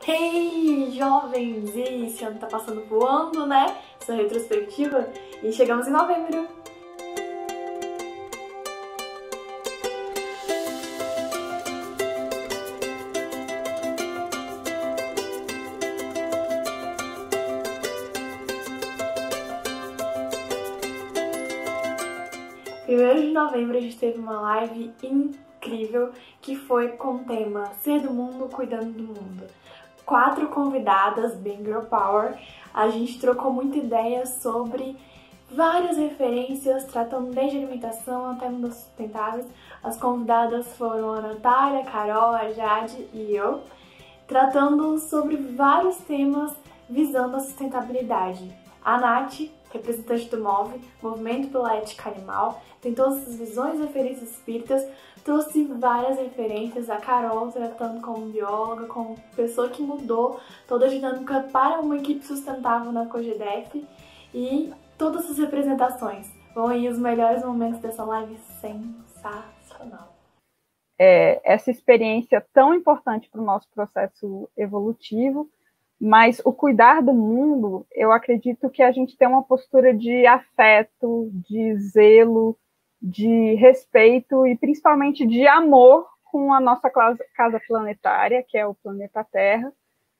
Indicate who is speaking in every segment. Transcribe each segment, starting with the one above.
Speaker 1: Hey, jovens! E esse ano tá passando voando, né? Essa retrospectiva. E chegamos em novembro. Primeiro de novembro a gente teve uma live incrível que foi com o tema Ser do Mundo, Cuidando do Mundo. 4 convidadas, bem Girl Power. A gente trocou muita ideia sobre várias referências, tratando desde alimentação até mudanças sustentáveis. As convidadas foram a Natália, a Carol, a Jade e eu, tratando sobre vários temas visando a sustentabilidade. A Nath, representante do MOVE, Movimento pela Ética Animal, tem todas essas visões e referências espíritas, trouxe várias referências, a Carol tratando como bióloga, como pessoa que mudou toda a dinâmica para uma equipe sustentável na COGEDEF, e todas essas representações. Vão aí os melhores momentos dessa live sensacional.
Speaker 2: Essa experiência tão importante para o nosso processo evolutivo, mas o cuidar do mundo, eu acredito que a gente tem uma postura de afeto, de zelo, de respeito e principalmente de amor com a nossa casa planetária, que é o planeta Terra.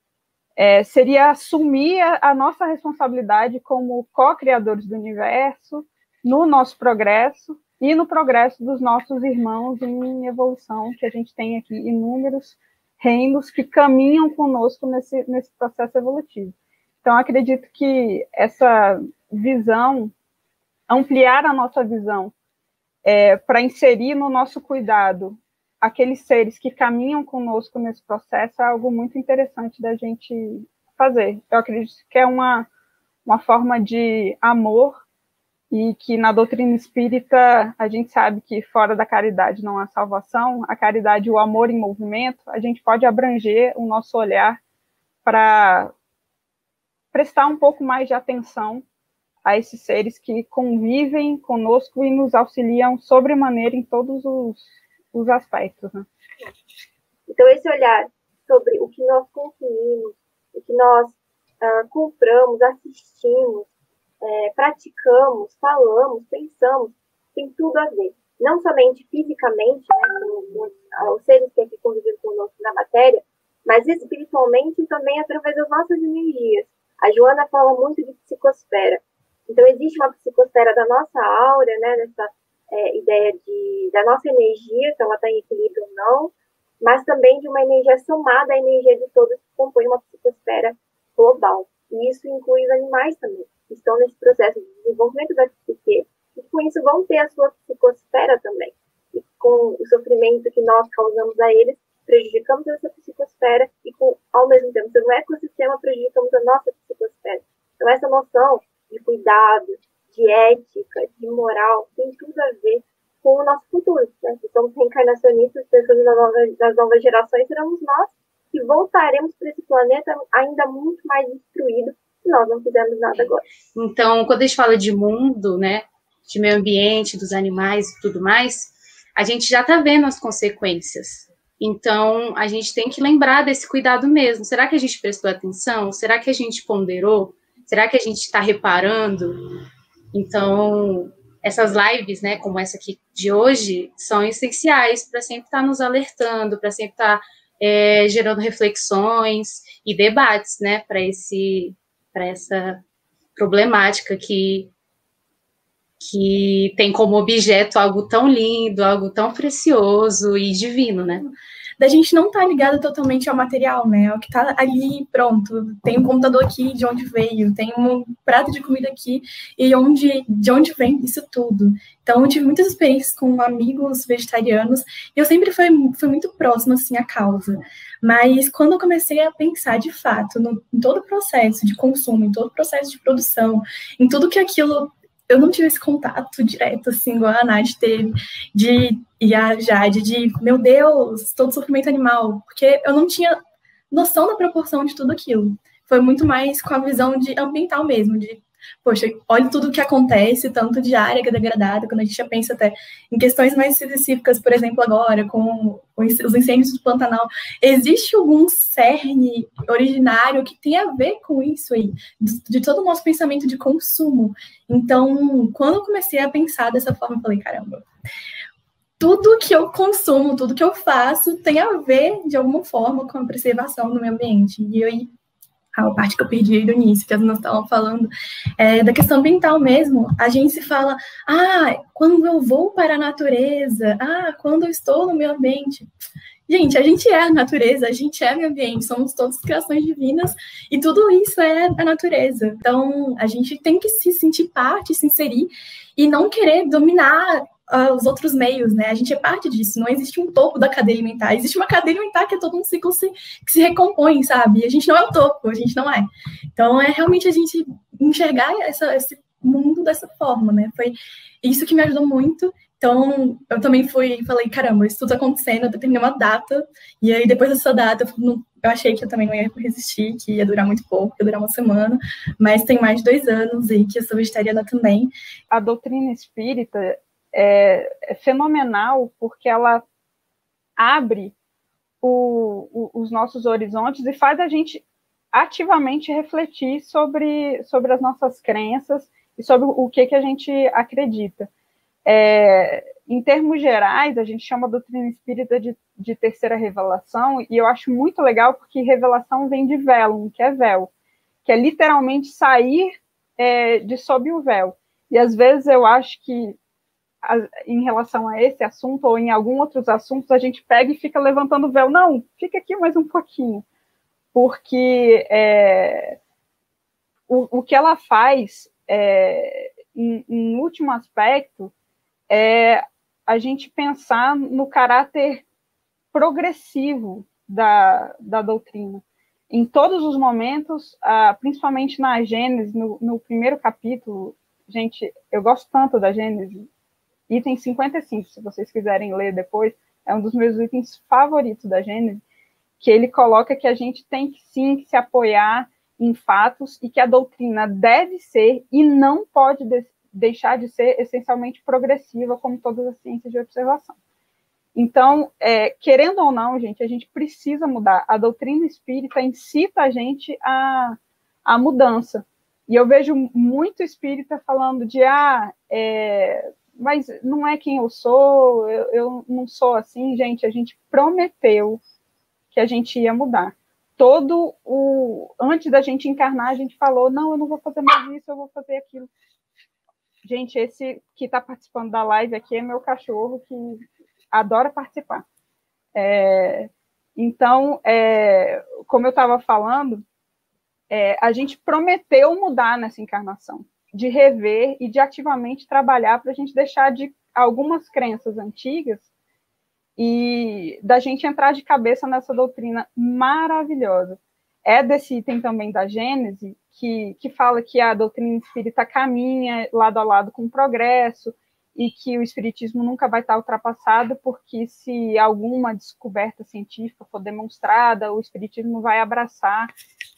Speaker 2: Seria assumir a nossa responsabilidade como co-criadores do universo, no nosso progresso e no progresso dos nossos irmãos em evolução, que a gente tem aqui inúmeros reinos que caminham conosco nesse processo evolutivo. Então, acredito que essa visão, ampliar a nossa visão, para inserir no nosso cuidado aqueles seres que caminham conosco nesse processo, é algo muito interessante da gente fazer. Eu acredito que é uma forma de amor, e que na doutrina espírita a gente sabe que fora da caridade não há salvação, a caridade e o amor em movimento, a gente pode abranger o nosso olhar para prestar um pouco mais de atenção a esses seres que convivem conosco e nos auxiliam sobremaneira em todos os aspectos, né?
Speaker 3: Então, esse olhar sobre o que nós consumimos, o que nós compramos, assistimos, praticamos, falamos, pensamos, tem tudo a ver. Não somente fisicamente, né, com os seres que aqui convivem conosco na matéria, mas espiritualmente também através das nossas energias. A Joana fala muito de psicosfera. Então, existe uma psicosfera da nossa aura, né, dessa ideia da nossa energia, se ela está em equilíbrio ou não, mas também de uma energia somada à energia de todos que compõem uma psicosfera global. E isso inclui os animais também, que estão nesse processo de desenvolvimento da psique, e com isso vão ter a sua psicosfera também. E com o sofrimento que nós causamos a eles, prejudicamos essa psicosfera e, ao mesmo tempo, sendo um ecossistema, prejudicamos a nossa psicosfera. Então, essa noção de cuidado, de ética, de moral, tem tudo a ver com o nosso futuro. Né? Se somos reencarnacionistas, pensando nas novas gerações, seremos nós que voltaremos para esse planeta ainda muito mais destruído se nós não fizermos nada agora.
Speaker 4: Então, quando a gente fala de mundo, né, de meio ambiente, dos animais e tudo mais, a gente já está vendo as consequências. Então, a gente tem que lembrar desse cuidado mesmo. Será que a gente prestou atenção? Será que a gente ponderou? Será que a gente está reparando? Então, essas lives, né, como essa aqui de hoje, são essenciais para sempre estar nos alertando, para sempre estar gerando reflexões e debates, né, para essa problemática que tem como objeto algo tão lindo, algo tão precioso e divino, né?
Speaker 5: Da gente não estar ligado totalmente ao material, né? Ao que está ali, pronto. Tem um computador aqui, de onde veio, tem um prato de comida aqui, e de onde vem isso tudo. Então, eu tive muitas experiências com amigos vegetarianos, e eu sempre fui muito próxima, assim, à causa. Mas, quando eu comecei a pensar, de fato, em todo o processo de consumo, em todo o processo de produção, em tudo que aquilo... Eu não tive esse contato direto, assim, igual a Nath teve, e a Jade, meu Deus, todo sofrimento animal, porque eu não tinha noção da proporção de tudo aquilo. Foi muito mais com a visão ambiental mesmo, de poxa, olha tudo o que acontece, tanto de área que é degradada, quando a gente já pensa até em questões mais específicas, por exemplo, agora, com os incêndios do Pantanal, existe algum cerne originário que tem a ver com isso aí, de todo o nosso pensamento de consumo. Então, quando eu comecei a pensar dessa forma, eu falei, caramba, tudo que eu consumo, tudo que eu faço tem a ver, de alguma forma, com a preservação do meio ambiente. E aí, a parte que eu perdi aí do início, que as meninas estavam falando, da questão ambiental mesmo, a gente se fala, quando eu vou para a natureza, quando eu estou no meio ambiente. Gente, a gente é a natureza, a gente é meio ambiente, somos todas criações divinas e tudo isso é a natureza. Então, a gente tem que se sentir parte, se inserir e não querer dominar os outros meios, né? A gente é parte disso, não existe um topo da cadeia alimentar, existe uma cadeia alimentar que é todo um ciclo que se recompõe, sabe? E a gente não é o topo, a gente não é. Então, é realmente a gente enxergar esse mundo dessa forma, né? Foi isso que me ajudou muito. Então, eu também falei, caramba, isso tudo acontecendo, eu determinei uma data, e aí depois dessa data, eu achei que eu também não ia resistir, que ia durar muito pouco, ia durar uma semana, mas tem mais de 2 anos e que eu sou vegetariana também.
Speaker 2: A doutrina espírita é fenomenal porque ela abre os nossos horizontes e faz a gente ativamente refletir sobre as nossas crenças e sobre o que a gente acredita. Em termos gerais, a gente chama a doutrina espírita de terceira revelação, e eu acho muito legal porque revelação vem de velum, que é véu, que é literalmente sair de sob o véu. E às vezes eu acho que em relação a esse assunto ou em alguns outros assuntos, a gente pega e fica levantando o véu. Não, fica aqui mais um pouquinho. Porque o que ela faz, em último aspecto, é a gente pensar no caráter progressivo da doutrina. Em todos os momentos, principalmente na Gênesis, no primeiro capítulo, gente, eu gosto tanto da Gênesis, item 55, se vocês quiserem ler depois, é um dos meus itens favoritos da Gênesis, que ele coloca que a gente tem que sim se apoiar em fatos e que a doutrina deve ser e não pode deixar de ser essencialmente progressiva, como todas as ciências de observação. Então, querendo ou não, gente, a gente precisa mudar. A doutrina espírita incita a gente à mudança. E eu vejo muito espírita falando de, mas não é quem eu sou, eu não sou assim. Gente, a gente prometeu que a gente ia mudar. Antes da gente encarnar, a gente falou, não, eu não vou fazer mais isso, eu vou fazer aquilo. Gente, esse que está participando da live aqui é meu cachorro, que adora participar. Então, como eu estava falando, a gente prometeu mudar nessa encarnação, de rever e de ativamente trabalhar para a gente deixar de algumas crenças antigas e da gente entrar de cabeça nessa doutrina maravilhosa. É desse item também da Gênese, que fala que a doutrina espírita caminha lado a lado com o progresso e que o espiritismo nunca vai estar ultrapassado, porque se alguma descoberta científica for demonstrada, o espiritismo vai abraçar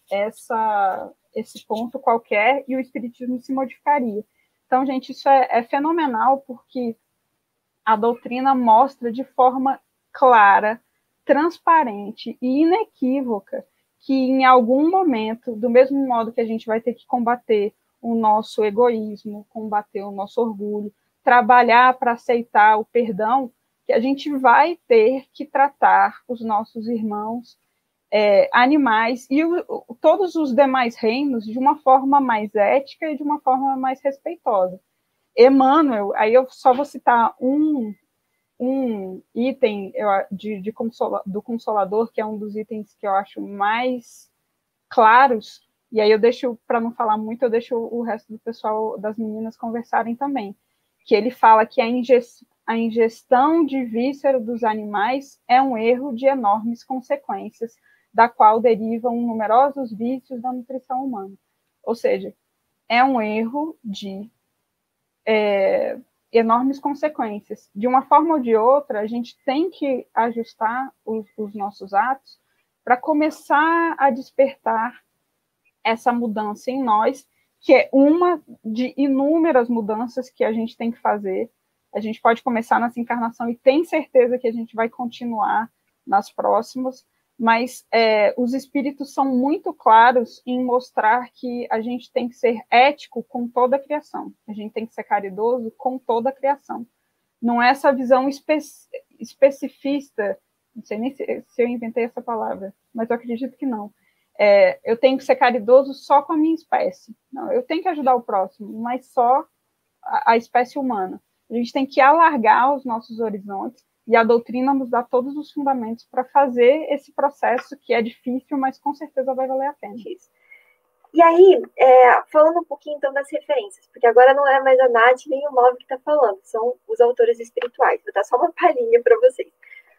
Speaker 2: esse ponto qualquer e o espiritismo se modificaria. Então, gente, isso é fenomenal, porque a doutrina mostra de forma clara, transparente e inequívoca que em algum momento, do mesmo modo que a gente vai ter que combater o nosso egoísmo, combater o nosso orgulho, trabalhar para aceitar o perdão, que a gente vai ter que tratar os nossos irmãos animais e todos os demais reinos de uma forma mais ética e de uma forma mais respeitosa. Emmanuel, aí eu só vou citar um item do Consolador, que é um dos itens que eu acho mais claros, e aí eu deixo, para não falar muito, eu deixo o resto do pessoal, das meninas, conversarem também, que ele fala que a ingestão de víscera dos animais é um erro de enormes consequências, da qual derivam numerosos vícios da nutrição humana. Ou seja, é um erro de enormes consequências. De uma forma ou de outra, a gente tem que ajustar os nossos atos para começar a despertar essa mudança em nós que é uma de inúmeras mudanças que a gente tem que fazer. A gente pode começar nessa encarnação e tem certeza que a gente vai continuar nas próximas, mas os espíritos são muito claros em mostrar que a gente tem que ser ético com toda a criação, a gente tem que ser caridoso com toda a criação. Não é essa visão especificista, não sei nem se eu inventei essa palavra, mas eu acredito que não. Eu tenho que ser caridoso só com a minha espécie. Não, eu tenho que ajudar o próximo, mas só a espécie humana. A gente tem que alargar os nossos horizontes e a doutrina nos dá todos os fundamentos para fazer esse processo que é difícil, mas com certeza vai valer a pena.
Speaker 3: Isso. E aí, falando um pouquinho então das referências, porque agora não é mais a Nath nem o Move que está falando, são os autores espirituais. Vou dar só uma palhinha para vocês.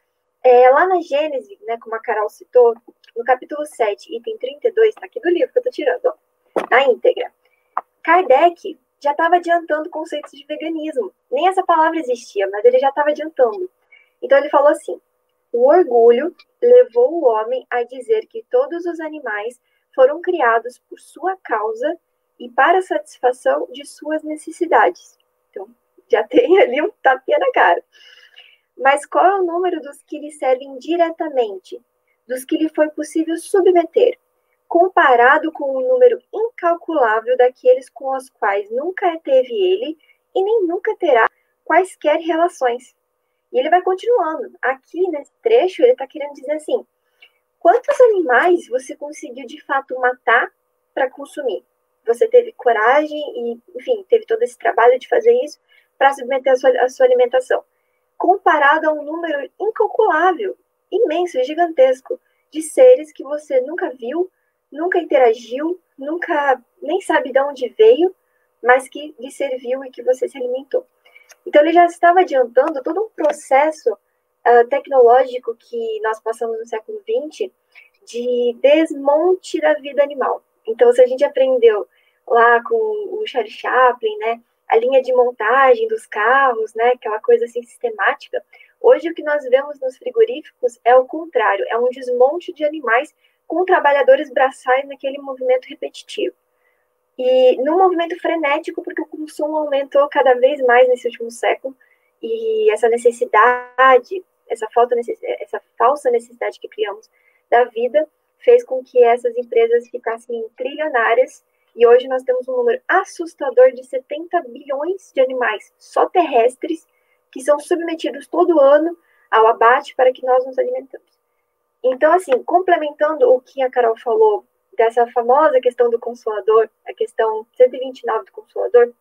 Speaker 3: Lá na Gênesis, né, como a Carol citou, no capítulo 7, item 32, está aqui do livro que eu estou tirando, ó, na íntegra. Kardec já estava adiantando conceitos de veganismo. Nem essa palavra existia, mas ele já estava adiantando. Então ele falou assim: o orgulho levou o homem a dizer que todos os animais foram criados por sua causa e para a satisfação de suas necessidades. Então, já tem ali um tapinha na cara. Mas qual é o número dos que lhe servem diretamente, dos que lhe foi possível submeter, comparado com o número incalculável daqueles com os quais nunca teve ele e nem nunca terá quaisquer relações? E ele vai continuando. Aqui, nesse trecho, ele está querendo dizer assim: quantos animais você conseguiu, de fato, matar para consumir? Você teve coragem e, enfim, teve todo esse trabalho de fazer isso para submeter a sua alimentação. Comparado a um número incalculável, imenso, gigantesco, de seres que você nunca viu, nunca interagiu, nunca nem sabe de onde veio, mas que lhe serviu e que você se alimentou. Então, ele já estava adiantando todo um processo tecnológico que nós passamos no século XX de desmonte da vida animal. Então, se a gente aprendeu lá com o Charlie Chaplin, né, a linha de montagem dos carros, né, aquela coisa assim sistemática, hoje o que nós vemos nos frigoríficos é o contrário, é um desmonte de animais com trabalhadores braçais naquele movimento repetitivo. E num movimento frenético, porque o consumo aumentou cada vez mais nesse último século, e essa necessidade, essa falsa necessidade que criamos da vida, fez com que essas empresas ficassem trilionárias, e hoje nós temos um número assustador de 70 bilhões de animais só terrestres que são submetidos todo ano ao abate para que nós nos alimentemos. Então, assim, complementando o que a Carol falou dessa famosa questão do Consolador, a questão 129 do Consolador,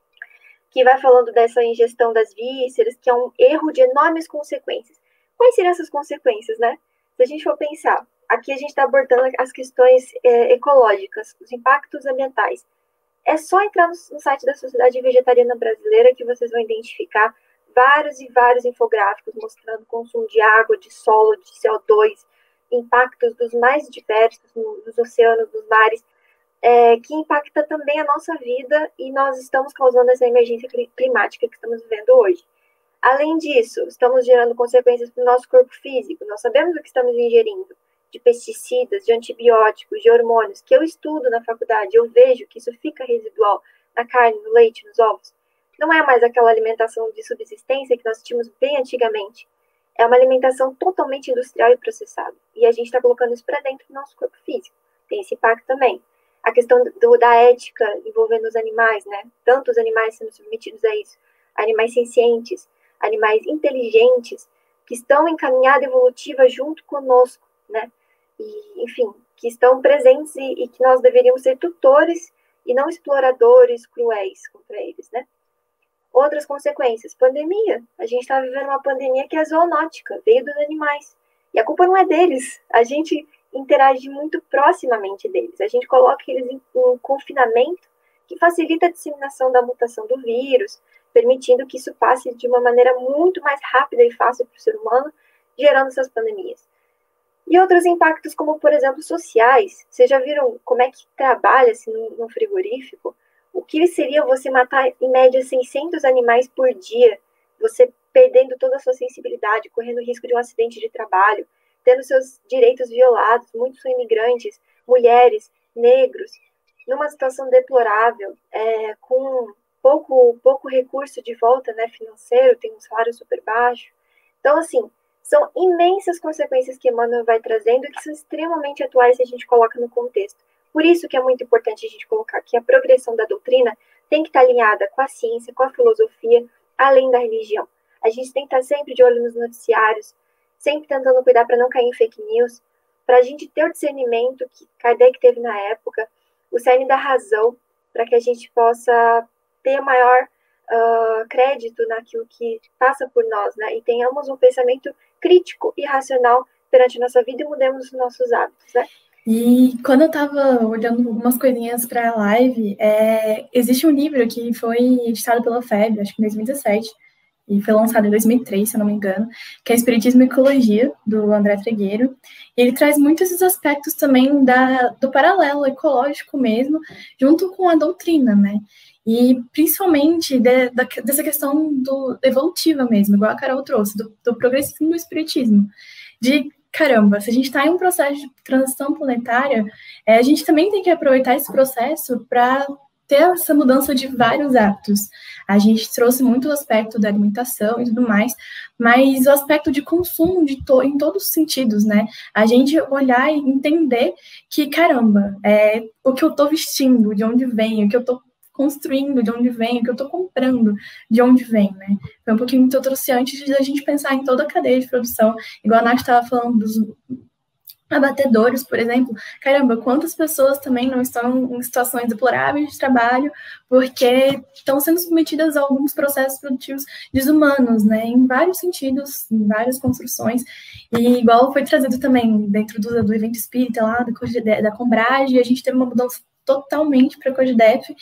Speaker 3: que vai falando dessa ingestão das vísceras, que é um erro de enormes consequências. Quais seriam essas consequências, né? Se a gente for pensar, aqui a gente está abordando as questões ecológicas, os impactos ambientais. É só entrar no site da Sociedade Vegetariana Brasileira que vocês vão identificar vários e vários infográficos mostrando o consumo de água, de solo, de CO2, impactos dos mais diversos nos oceanos, nos mares, que impacta também a nossa vida, e nós estamos causando essa emergência climática que estamos vivendo hoje. Além disso, estamos gerando consequências para o nosso corpo físico. Nós sabemos o que estamos ingerindo, de pesticidas, de antibióticos, de hormônios, que eu estudo na faculdade, eu vejo que isso fica residual na carne, no leite, nos ovos. Não é mais aquela alimentação de subsistência que nós tínhamos bem antigamente. É uma alimentação totalmente industrial e processada. E a gente está colocando isso para dentro do nosso corpo físico. Tem esse impacto também. A questão da ética envolvendo os animais, né? Tantos animais sendo submetidos a isso. Animais sencientes, animais inteligentes, que estão em caminhada evolutiva junto conosco, né? E, enfim, que estão presentes e que nós deveríamos ser tutores e não exploradores cruéis contra eles, né? Outras consequências, pandemia. A gente está vivendo uma pandemia que é zoonótica, veio dos animais. E a culpa não é deles. A gente interage muito proximamente deles. A gente coloca eles em confinamento, que facilita a disseminação da mutação do vírus, permitindo que isso passe de uma maneira muito mais rápida e fácil para o ser humano, gerando essas pandemias. E outros impactos, como, por exemplo, sociais. Vocês já viram como é que trabalha-se num frigorífico? O que seria você matar, em média, 600 animais por dia, você perdendo toda a sua sensibilidade, correndo risco de um acidente de trabalho, tendo seus direitos violados, muitos são imigrantes, mulheres, negros, numa situação deplorável, com pouco recurso de volta, né, financeiro, tem um salário super baixo. Então, assim, são imensas consequências que Emmanuel vai trazendo e que são extremamente atuais se a gente coloca no contexto. Por isso que é muito importante a gente colocar que a progressão da doutrina tem que estar alinhada com a ciência, com a filosofia, além da religião. A gente tem que estar sempre de olho nos noticiários, sempre tentando cuidar para não cair em fake news, para a gente ter o discernimento que Kardec teve na época, o cerne da razão, para que a gente possa ter maior crédito naquilo que passa por nós, né? E tenhamos um pensamento crítico e racional perante a nossa vida e mudemos os nossos hábitos, né?
Speaker 5: E quando eu estava olhando algumas coisinhas para a live, existe um livro que foi editado pela FEB, acho que em 2017, e foi lançado em 2003, se eu não me engano, que é Espiritismo e Ecologia, do André Trigueiro. E ele traz muitos esses aspectos também do paralelo ecológico mesmo, junto com a doutrina, né? E principalmente dessa questão evolutiva mesmo, igual a Carol trouxe, do progressismo do espiritismo. De, caramba, se a gente está em um processo de transição planetária, a gente também tem que aproveitar esse processo para ter essa mudança de vários hábitos. A gente trouxe muito o aspecto da alimentação e tudo mais, mas o aspecto de consumo em todos os sentidos, né? A gente olhar e entender que, caramba, o que eu estou vestindo, de onde vem, o que eu estou construindo, de onde vem, o que eu estou comprando, de onde vem, né? Foi um pouquinho que eu trouxe antes de a gente pensar em toda a cadeia de produção, igual a Nath estava falando dos abatedouros, por exemplo. Caramba, quantas pessoas também não estão em situações deploráveis de trabalho porque estão sendo submetidas a alguns processos produtivos desumanos, né? Em vários sentidos, em várias construções. E igual foi trazido também dentro do evento espírita lá, da Combrage, a gente teve uma mudança totalmente para a Cogidef,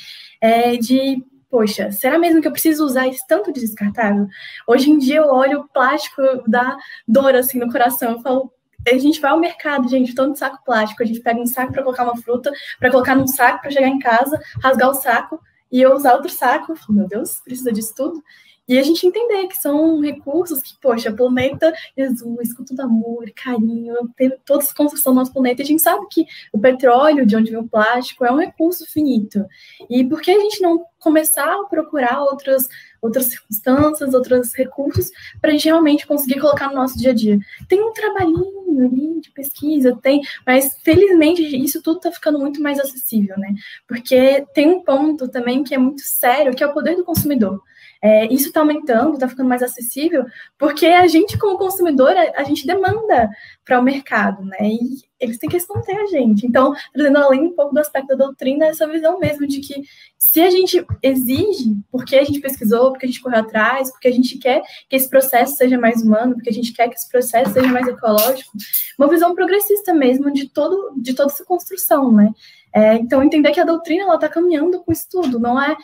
Speaker 5: de, poxa, será mesmo que eu preciso usar esse tanto de descartável? Hoje em dia eu olho o plástico, dá dor assim no coração, eu falo, a gente vai ao mercado, gente, tanto de saco plástico, a gente pega um saco para colocar uma fruta, para colocar num saco para chegar em casa, rasgar o saco e eu usar outro saco, eu falo, meu Deus, precisa disso tudo? E a gente entender que são recursos que, poxa, planeta Jesus, com todo amor, carinho, teve toda essa construção do nosso planeta, e a gente sabe que o petróleo, de onde vem o plástico, é um recurso finito. E por que a gente não começar a procurar outras circunstâncias, outros recursos, para a gente realmente conseguir colocar no nosso dia a dia? Tem um trabalhinho ali de pesquisa, mas felizmente isso tudo está ficando muito mais acessível, né? Porque tem um ponto também que é muito sério, que é o poder do consumidor. Isso está aumentando, está ficando mais acessível, porque a gente, como consumidor, a gente demanda para o mercado, né? E eles têm que responder a gente. Então, trazendo além um pouco do aspecto da doutrina, essa visão mesmo de que se a gente exige, porque a gente pesquisou, porque a gente correu atrás, porque a gente quer que esse processo seja mais humano, porque a gente quer que esse processo seja mais ecológico, uma visão progressista mesmo de toda essa construção, né? Então, entender que a doutrina está caminhando com isso tudo, não é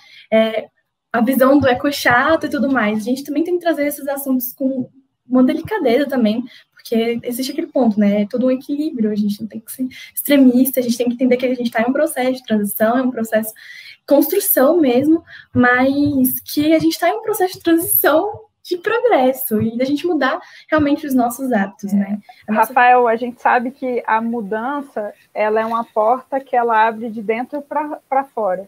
Speaker 5: a visão do eco-chato e tudo mais. A gente também tem que trazer esses assuntos com uma delicadeza também, porque existe aquele ponto, né? É todo um equilíbrio, a gente não tem que ser extremista, a gente tem que entender que a gente está em um processo de transição, é um processo de construção mesmo, mas que a gente está em um processo de transição de progresso e da gente mudar realmente os nossos hábitos, né?
Speaker 2: Rafael, a gente sabe que a mudança, ela é uma porta que ela abre de dentro para fora.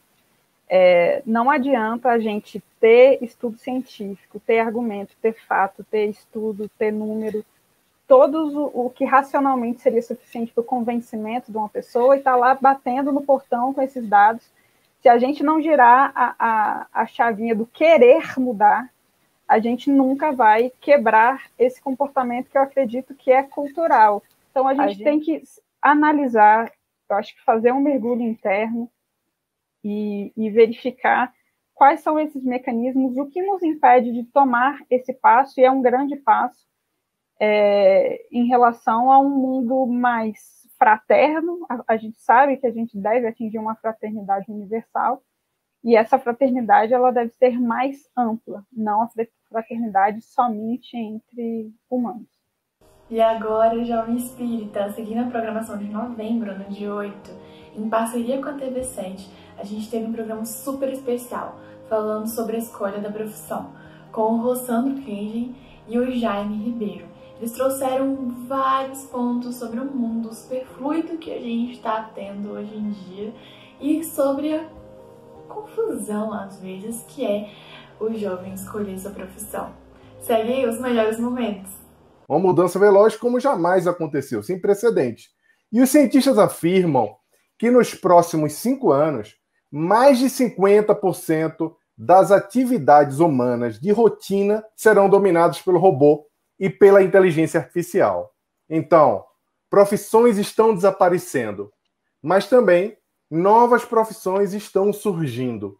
Speaker 2: Não adianta a gente ter estudo científico, ter argumento, ter fato, ter estudo, ter número, o que racionalmente seria suficiente para o convencimento de uma pessoa e estar lá batendo no portão com esses dados. Se a gente não girar a chavinha do querer mudar, a gente nunca vai quebrar esse comportamento que eu acredito que é cultural. Então, a gente tem que analisar, eu acho que fazer um mergulho interno, e verificar quais são esses mecanismos, o que nos impede de tomar esse passo, e é um grande passo, em relação a um mundo mais fraterno. A gente sabe que a gente deve atingir uma fraternidade universal, e essa fraternidade ela deve ser mais ampla, não a fraternidade somente entre humanos.
Speaker 1: E agora, Jovem Espírita, seguindo a programação de novembro, no dia 8, em parceria com a TV7, a gente teve um programa super especial, falando sobre a escolha da profissão, com o Rossandro Kengen e o Jaime Ribeiro. Eles trouxeram vários pontos sobre o mundo superfluido que a gente está tendo hoje em dia e sobre a confusão, às vezes, que é o jovem escolher sua profissão. Segue aí os melhores momentos.
Speaker 6: Uma mudança veloz como jamais aconteceu, sem precedentes. E os cientistas afirmam que nos próximos 5 anos, mais de 50% das atividades humanas de rotina serão dominadas pelo robô e pela inteligência artificial. Então, profissões estão desaparecendo, mas também novas profissões estão surgindo.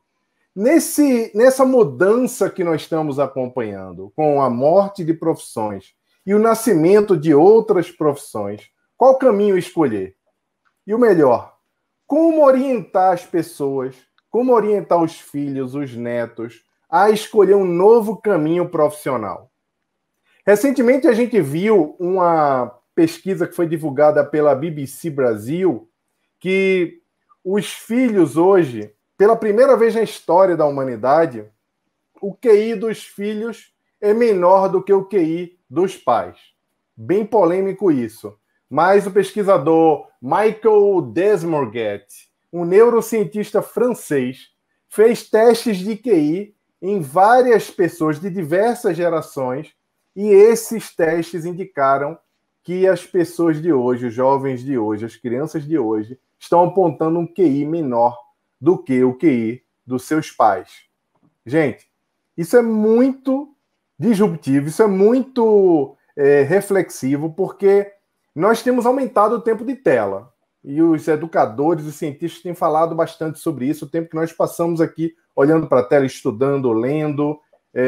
Speaker 6: Nessa mudança que nós estamos acompanhando, com a morte de profissões e o nascimento de outras profissões, qual caminho escolher? E o melhor, como orientar as pessoas, como orientar os filhos, os netos, a escolher um novo caminho profissional? Recentemente a gente viu uma pesquisa que foi divulgada pela BBC Brasil, que os filhos hoje, pela primeira vez na história da humanidade, o QI dos filhos é menor do que o QI dos pais. Bem polêmico isso. Mas o pesquisador Michael Desmorget, um neurocientista francês, fez testes de QI em várias pessoas de diversas gerações e esses testes indicaram que as pessoas de hoje, os jovens de hoje, as crianças de hoje, estão apontando um QI menor do que o QI dos seus pais. Gente, isso é muito disruptivo, isso é muito reflexivo, porque nós temos aumentado o tempo de tela. E os educadores, os cientistas têm falado bastante sobre isso, o tempo que nós passamos aqui olhando para a tela, estudando, lendo,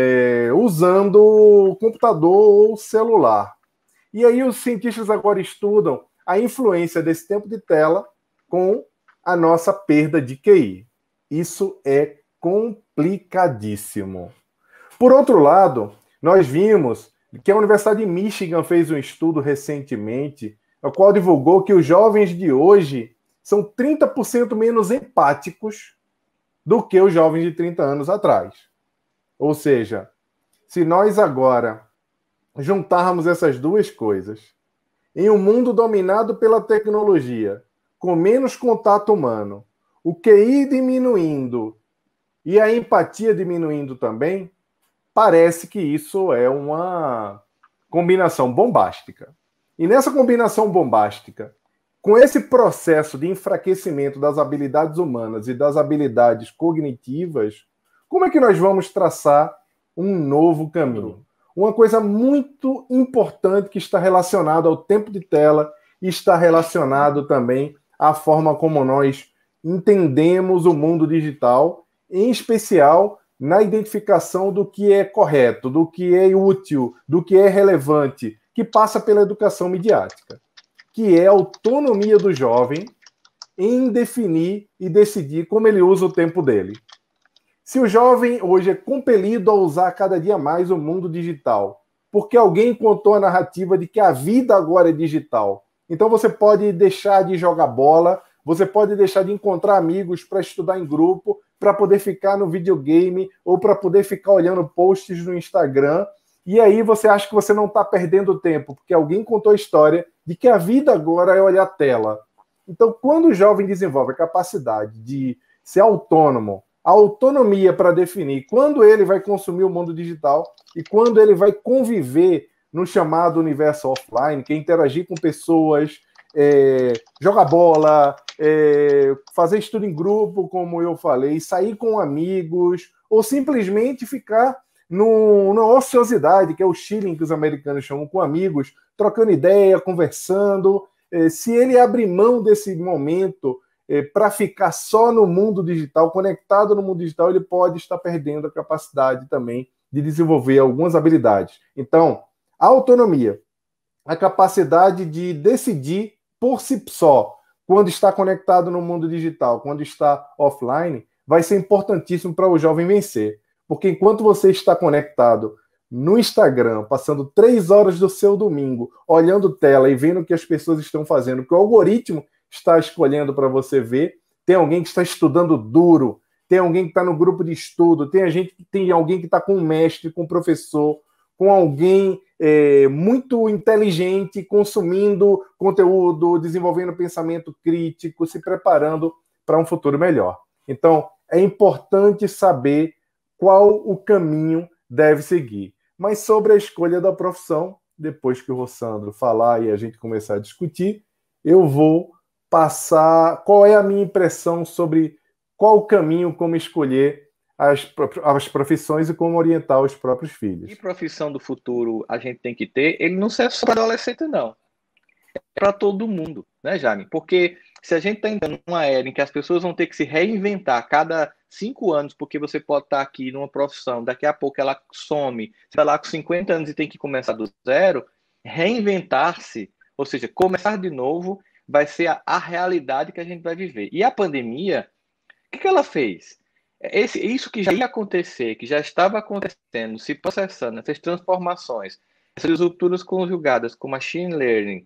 Speaker 6: usando o computador ou celular. E aí os cientistas agora estudam a influência desse tempo de tela com a nossa perda de QI. Isso é complicadíssimo. Por outro lado, nós vimos que a Universidade de Michigan fez um estudo recentemente, no qual divulgou que os jovens de hoje são 30% menos empáticos do que os jovens de 30 anos atrás. Ou seja, se nós agora juntarmos essas duas coisas, em um mundo dominado pela tecnologia, com menos contato humano, o QI diminuindo e a empatia diminuindo também, parece que isso é uma combinação bombástica. E nessa combinação bombástica, com esse processo de enfraquecimento das habilidades humanas e das habilidades cognitivas, como é que nós vamos traçar um novo caminho? Uma coisa muito importante que está relacionada ao tempo de tela e está relacionado também à forma como nós entendemos o mundo digital, em especial na identificação do que é correto, do que é útil, do que é relevante, que passa pela educação midiática, que é a autonomia do jovem em definir e decidir como ele usa o tempo dele. Se o jovem hoje é compelido a usar cada dia mais o mundo digital, porque alguém contou a narrativa de que a vida agora é digital, então você pode deixar de jogar bola, você pode deixar de encontrar amigos para estudar em grupo, para poder ficar no videogame ou para poder ficar olhando posts no Instagram, e aí você acha que você não está perdendo tempo, porque alguém contou a história de que a vida agora é olhar a tela. Então, quando o jovem desenvolve a capacidade de ser autônomo, a autonomia para definir quando ele vai consumir o mundo digital e quando ele vai conviver no chamado universo offline, que é interagir com pessoas, jogar bola, fazer estudo em grupo, como eu falei, sair com amigos, ou simplesmente ficar na ociosidade, que é o chilling que os americanos chamam, com amigos, trocando ideia, conversando. Se ele abrir mão desse momento para ficar só no mundo digital, conectado no mundo digital, ele pode estar perdendo a capacidade também de desenvolver algumas habilidades. Então, a autonomia, a capacidade de decidir por si só, quando está conectado no mundo digital, quando está offline, vai ser importantíssimo para o jovem vencer. Porque enquanto você está conectado no Instagram, passando 3 horas do seu domingo, olhando tela e vendo o que as pessoas estão fazendo, o que o algoritmo está escolhendo para você ver, tem alguém que está estudando duro, tem alguém que está no grupo de estudo, tem alguém que está com um mestre, com um professor, com alguém muito inteligente, consumindo conteúdo, desenvolvendo pensamento crítico, se preparando para um futuro melhor. Então, é importante saber qual o caminho deve seguir. Mas sobre a escolha da profissão, depois que o Rossandro falar e a gente começar a discutir, eu vou passar qual é a minha impressão sobre qual o caminho, como escolher as profissões e como orientar os próprios filhos.
Speaker 7: Que profissão do futuro a gente tem que ter? Ele não serve só para adolescente, não. É para todo mundo, né, Jaime? Porque se a gente está entrando numa era em que as pessoas vão ter que se reinventar a cada 5 anos, porque você pode estar aqui numa profissão, daqui a pouco ela some, você está lá com 50 anos e tem que começar do zero, reinventar-se, ou seja, começar de novo, vai ser a realidade que a gente vai viver. E a pandemia, o que ela fez? Isso que já ia acontecer, que já estava acontecendo, se processando, essas transformações, essas rupturas conjugadas com machine learning,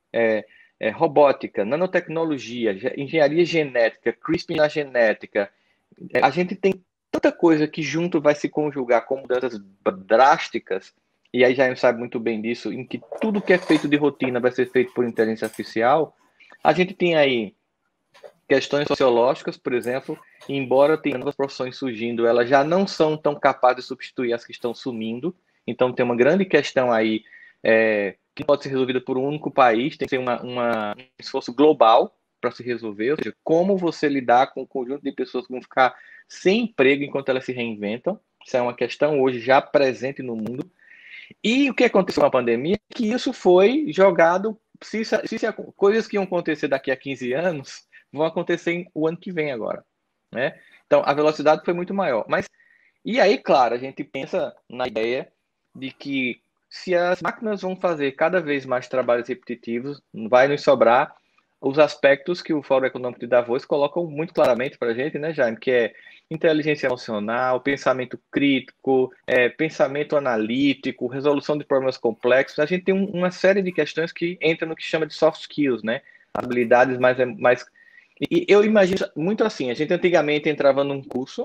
Speaker 7: robótica, nanotecnologia, engenharia genética, CRISPR na genética, a gente tem tanta coisa que junto vai se conjugar com mudanças drásticas, e aí já a gente sabe muito bem disso, em que tudo que é feito de rotina vai ser feito por inteligência artificial. A gente tem aí questões sociológicas, por exemplo, embora tenha novas profissões surgindo, elas já não são tão capazes de substituir as que estão sumindo. Então tem uma grande questão aí que pode ser resolvida por um único país, tem que ser um esforço global para se resolver, ou seja, como você lidar com um conjunto de pessoas que vão ficar sem emprego enquanto elas se reinventam. Isso é uma questão hoje já presente no mundo. E o que aconteceu com a pandemia é que isso foi jogado, coisas que iam acontecer daqui a 15 anos, vão acontecer o ano que vem agora, né? Então, a velocidade foi muito maior. E aí, claro, a gente pensa na ideia de que se as máquinas vão fazer cada vez mais trabalhos repetitivos, vai nos sobrar os aspectos que o Fórum Econômico de Davos colocam muito claramente para a gente, né, Jaime? Que é inteligência emocional, pensamento crítico, pensamento analítico, resolução de problemas complexos. A gente tem uma série de questões que entram no que chama de soft skills, né? Habilidades mais... E eu imagino muito assim, a gente antigamente entrava num curso,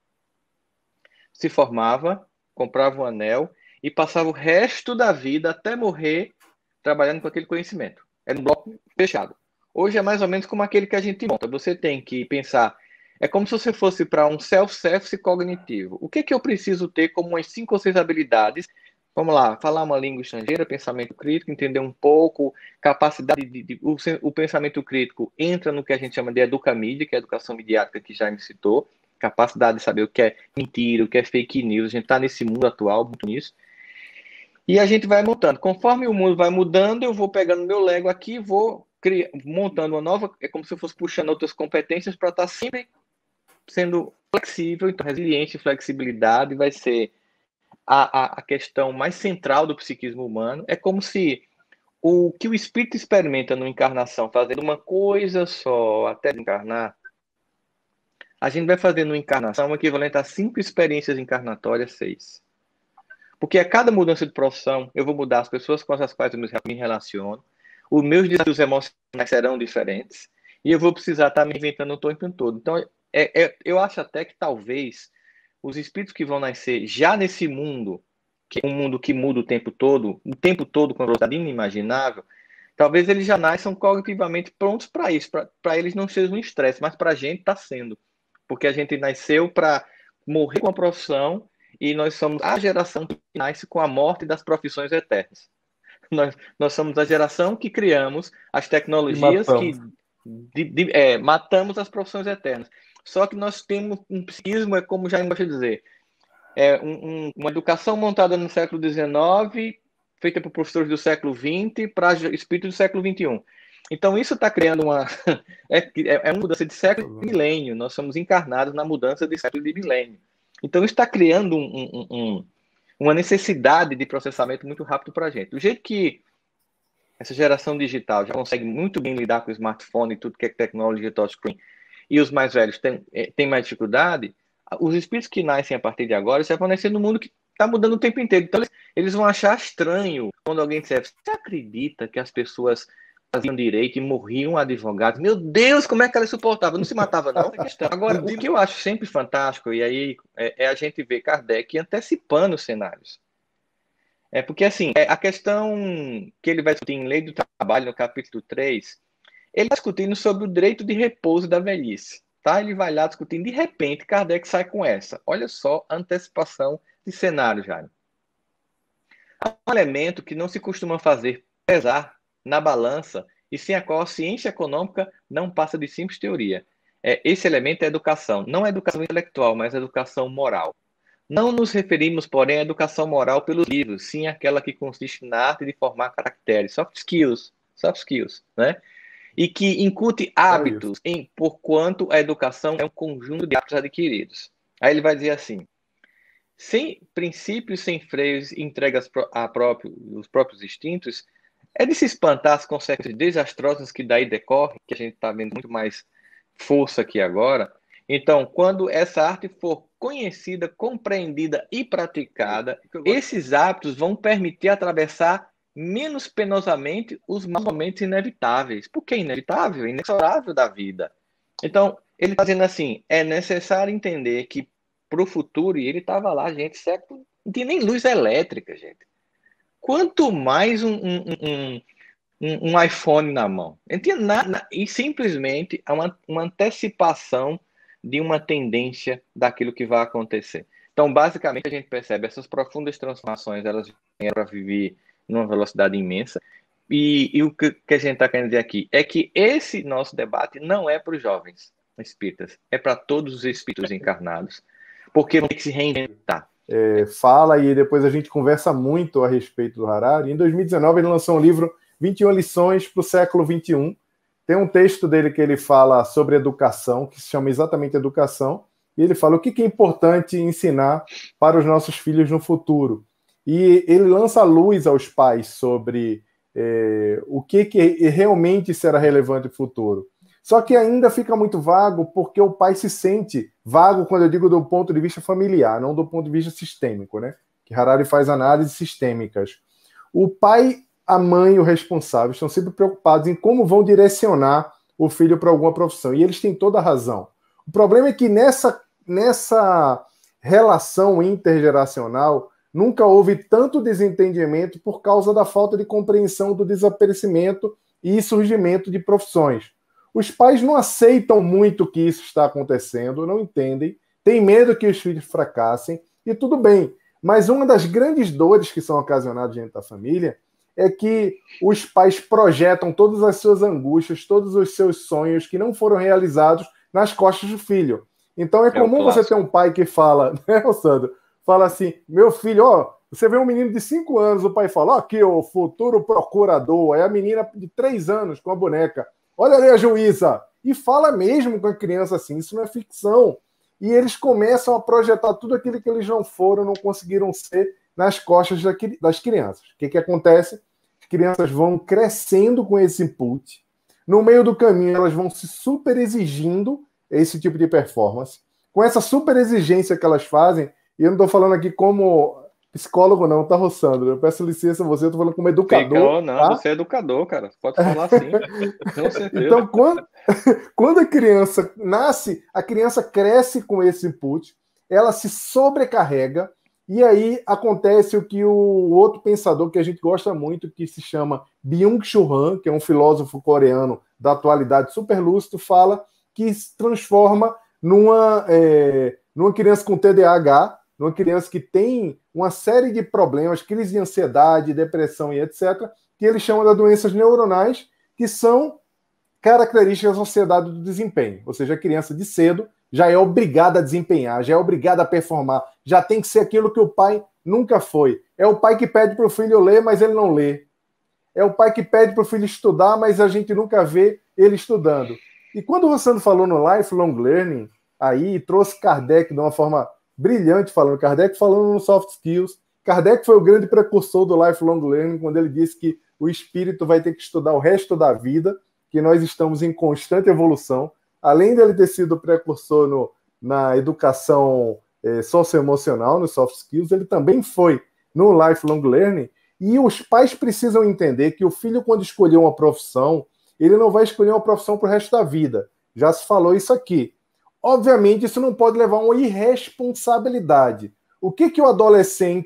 Speaker 7: se formava, comprava um anel e passava o resto da vida até morrer trabalhando com aquele conhecimento. Era um bloco fechado. Hoje é mais ou menos como aquele que a gente monta. Você tem que pensar, é como se você fosse para um self-service cognitivo. O que eu preciso ter como umas 5 ou 6 habilidades? Vamos lá, falar uma língua estrangeira, pensamento crítico, entender um pouco, capacidade o pensamento crítico entra no que a gente chama de educamídia, que é a educação midiática que já me citou, capacidade de saber o que é mentira, o que é fake news, a gente está nesse mundo atual, muito nisso. E a gente vai montando. Conforme o mundo vai mudando, eu vou pegando meu Lego aqui e vou montando uma nova, é como se eu fosse puxando outras competências para estar sempre sendo flexível. Então, resiliência e flexibilidade vai ser a questão mais central do psiquismo humano. É como se o que o espírito experimenta na encarnação, fazendo uma coisa só até encarnar, a gente vai fazer na encarnação o equivalente a 5 experiências encarnatórias, 6. Porque a cada mudança de profissão, eu vou mudar as pessoas com as quais eu me relaciono, os meus desafios emocionais serão diferentes, e eu vou precisar estar me inventando o tempo todo. Então, eu acho até que talvez os espíritos que vão nascer já nesse mundo, que é um mundo que muda o tempo todo com uma velocidade inimaginável, talvez eles já nasçam cognitivamente prontos para isso, para eles não seja um estresse, mas para a gente está sendo. Porque a gente nasceu para morrer com a profissão e nós somos a geração que nasce com a morte das profissões eternas. Nós somos a geração que criamos as tecnologias que matamos as profissões eternas. Só que nós temos um psiquismo, como já gosta de dizer, uma educação montada no século XIX, feita por professores do século XX para espíritos do século XXI. Então, isso está criando uma mudança de século e milênio. Nós somos encarnados na mudança de século e de milênio. Então, isso está criando uma necessidade de processamento muito rápido para a gente. Do jeito que essa geração digital já consegue muito bem lidar com o smartphone e tudo que é tecnologia touchscreen, e os mais velhos têm mais dificuldade, os espíritos que nascem a partir de agora já vão nascer no mundo que está mudando o tempo inteiro. Então, eles vão achar estranho quando alguém disser: você acredita que as pessoas faziam direito e morriam advogados? Meu Deus, como é que ela suportava? Não se matava, não? É questão. Agora, o que eu acho sempre fantástico, e aí a gente ver Kardec antecipando os cenários. Porque, assim, a questão que ele vai discutir em Lei do Trabalho, no capítulo 3, ele está discutindo sobre o direito de repouso da velhice. Tá? Ele vai lá discutindo, de repente, Kardec sai com essa. Olha só a antecipação de cenário, Jaime. Há um elemento que não se costuma fazer pesar na balança e sem a qual a ciência econômica não passa de simples teoria. Esse elemento é a educação. Não é educação intelectual, mas a educação moral. Não nos referimos, porém, à educação moral pelos livros, sim àquela que consiste na arte de formar caracteres, soft skills, né? E que incute hábitos, porquanto a educação é um conjunto de hábitos adquiridos. Aí ele vai dizer assim: sem princípios, sem freios, entregas os próprios instintos, é de se espantar as consequências desastrosas que daí decorrem, que a gente está vendo muito mais força aqui agora. Então, quando essa arte for conhecida, compreendida e praticada, esses hábitos vão permitir atravessar menos penosamente os momentos inevitáveis. Porque é inevitável, é inexorável da vida. Então, ele está dizendo assim, é necessário entender que para o futuro, e ele estava lá, gente, século, não tinha nem luz elétrica, gente. Quanto mais um iPhone na mão. Não tinha nada, e simplesmente é uma antecipação de uma tendência daquilo que vai acontecer. Então, basicamente, a gente percebe essas profundas transformações, elas vêm para viver numa velocidade imensa. E o que a gente está querendo dizer aqui é que esse nosso debate não é para os jovens espíritas, é para todos os espíritos encarnados, porque vão ter que se reinventar.
Speaker 6: Fala e depois a gente conversa muito a respeito do Harari. Em 2019, ele lançou um livro, 21 lições para o século XXI. Tem um texto dele que ele fala sobre educação, que se chama exatamente Educação, e ele fala o que é importante ensinar para os nossos filhos no futuro. E ele lança a luz aos pais sobre o que realmente será relevante no futuro. Só que ainda fica muito vago, porque o pai se sente vago, quando eu digo do ponto de vista familiar, não do ponto de vista sistêmico, né? Que Harari faz análises sistêmicas. O pai, a mãe e o responsável estão sempre preocupados em como vão direcionar o filho para alguma profissão. E eles têm toda a razão. O problema é que nessa relação intergeracional nunca houve tanto desentendimento por causa da falta de compreensão do desaparecimento e surgimento de profissões. Os pais não aceitam muito que isso está acontecendo, não entendem, têm medo que os filhos fracassem, e tudo bem. Mas uma das grandes dores que são ocasionadas dentro da família é que os pais projetam todas as suas angústias, todos os seus sonhos que não foram realizados nas costas do filho. Então é comum você ter um pai que fala, né, Sandro? Fala assim, meu filho, você vê um menino de 5 anos, o pai fala, aqui o futuro procurador, é a menina de 3 anos com a boneca. Olha ali a juíza. E fala mesmo com a criança assim, isso não é ficção. E eles começam a projetar tudo aquilo que eles não foram, não conseguiram ser nas costas das crianças. O que acontece? As crianças vão crescendo com esse input. No meio do caminho, elas vão se super exigindo esse tipo de performance. Com essa super exigência que elas fazem, e eu não estou falando aqui como psicólogo não, tá, Rossandro? Eu peço licença a você, eu tô falando como educador.
Speaker 7: Não,
Speaker 6: tá?
Speaker 7: Você é educador, cara. Você pode falar assim. Com certeza.
Speaker 6: Então, quando a criança nasce, a criança cresce com esse input, ela se sobrecarrega, e aí acontece o que o outro pensador que a gente gosta muito, que se chama Byung-Chul Han, que é um filósofo coreano da atualidade super lúcido, fala que se transforma numa criança com TDAH, numa criança que tem uma série de problemas, crise de ansiedade, depressão e etc., que ele chama de doenças neuronais, que são características da sociedade do desempenho. Ou seja, a criança de cedo já é obrigada a desempenhar, já é obrigada a performar, já tem que ser aquilo que o pai nunca foi. É o pai que pede para o filho ler, mas ele não lê. É o pai que pede para o filho estudar, mas a gente nunca vê ele estudando. E quando o Rossandro falou no Lifelong Learning, aí trouxe Kardec de uma forma brilhante Kardec falando no soft skills. Kardec foi o grande precursor do lifelong learning, quando ele disse que o espírito vai ter que estudar o resto da vida, que nós estamos em constante evolução. Além dele ter sido precursor na educação socioemocional, no soft skills, ele também foi no lifelong learning. E os pais precisam entender que o filho, quando escolher uma profissão, ele não vai escolher uma profissão para o resto da vida. Já se falou isso aqui. Obviamente, isso não pode levar a uma irresponsabilidade. O que o adolescente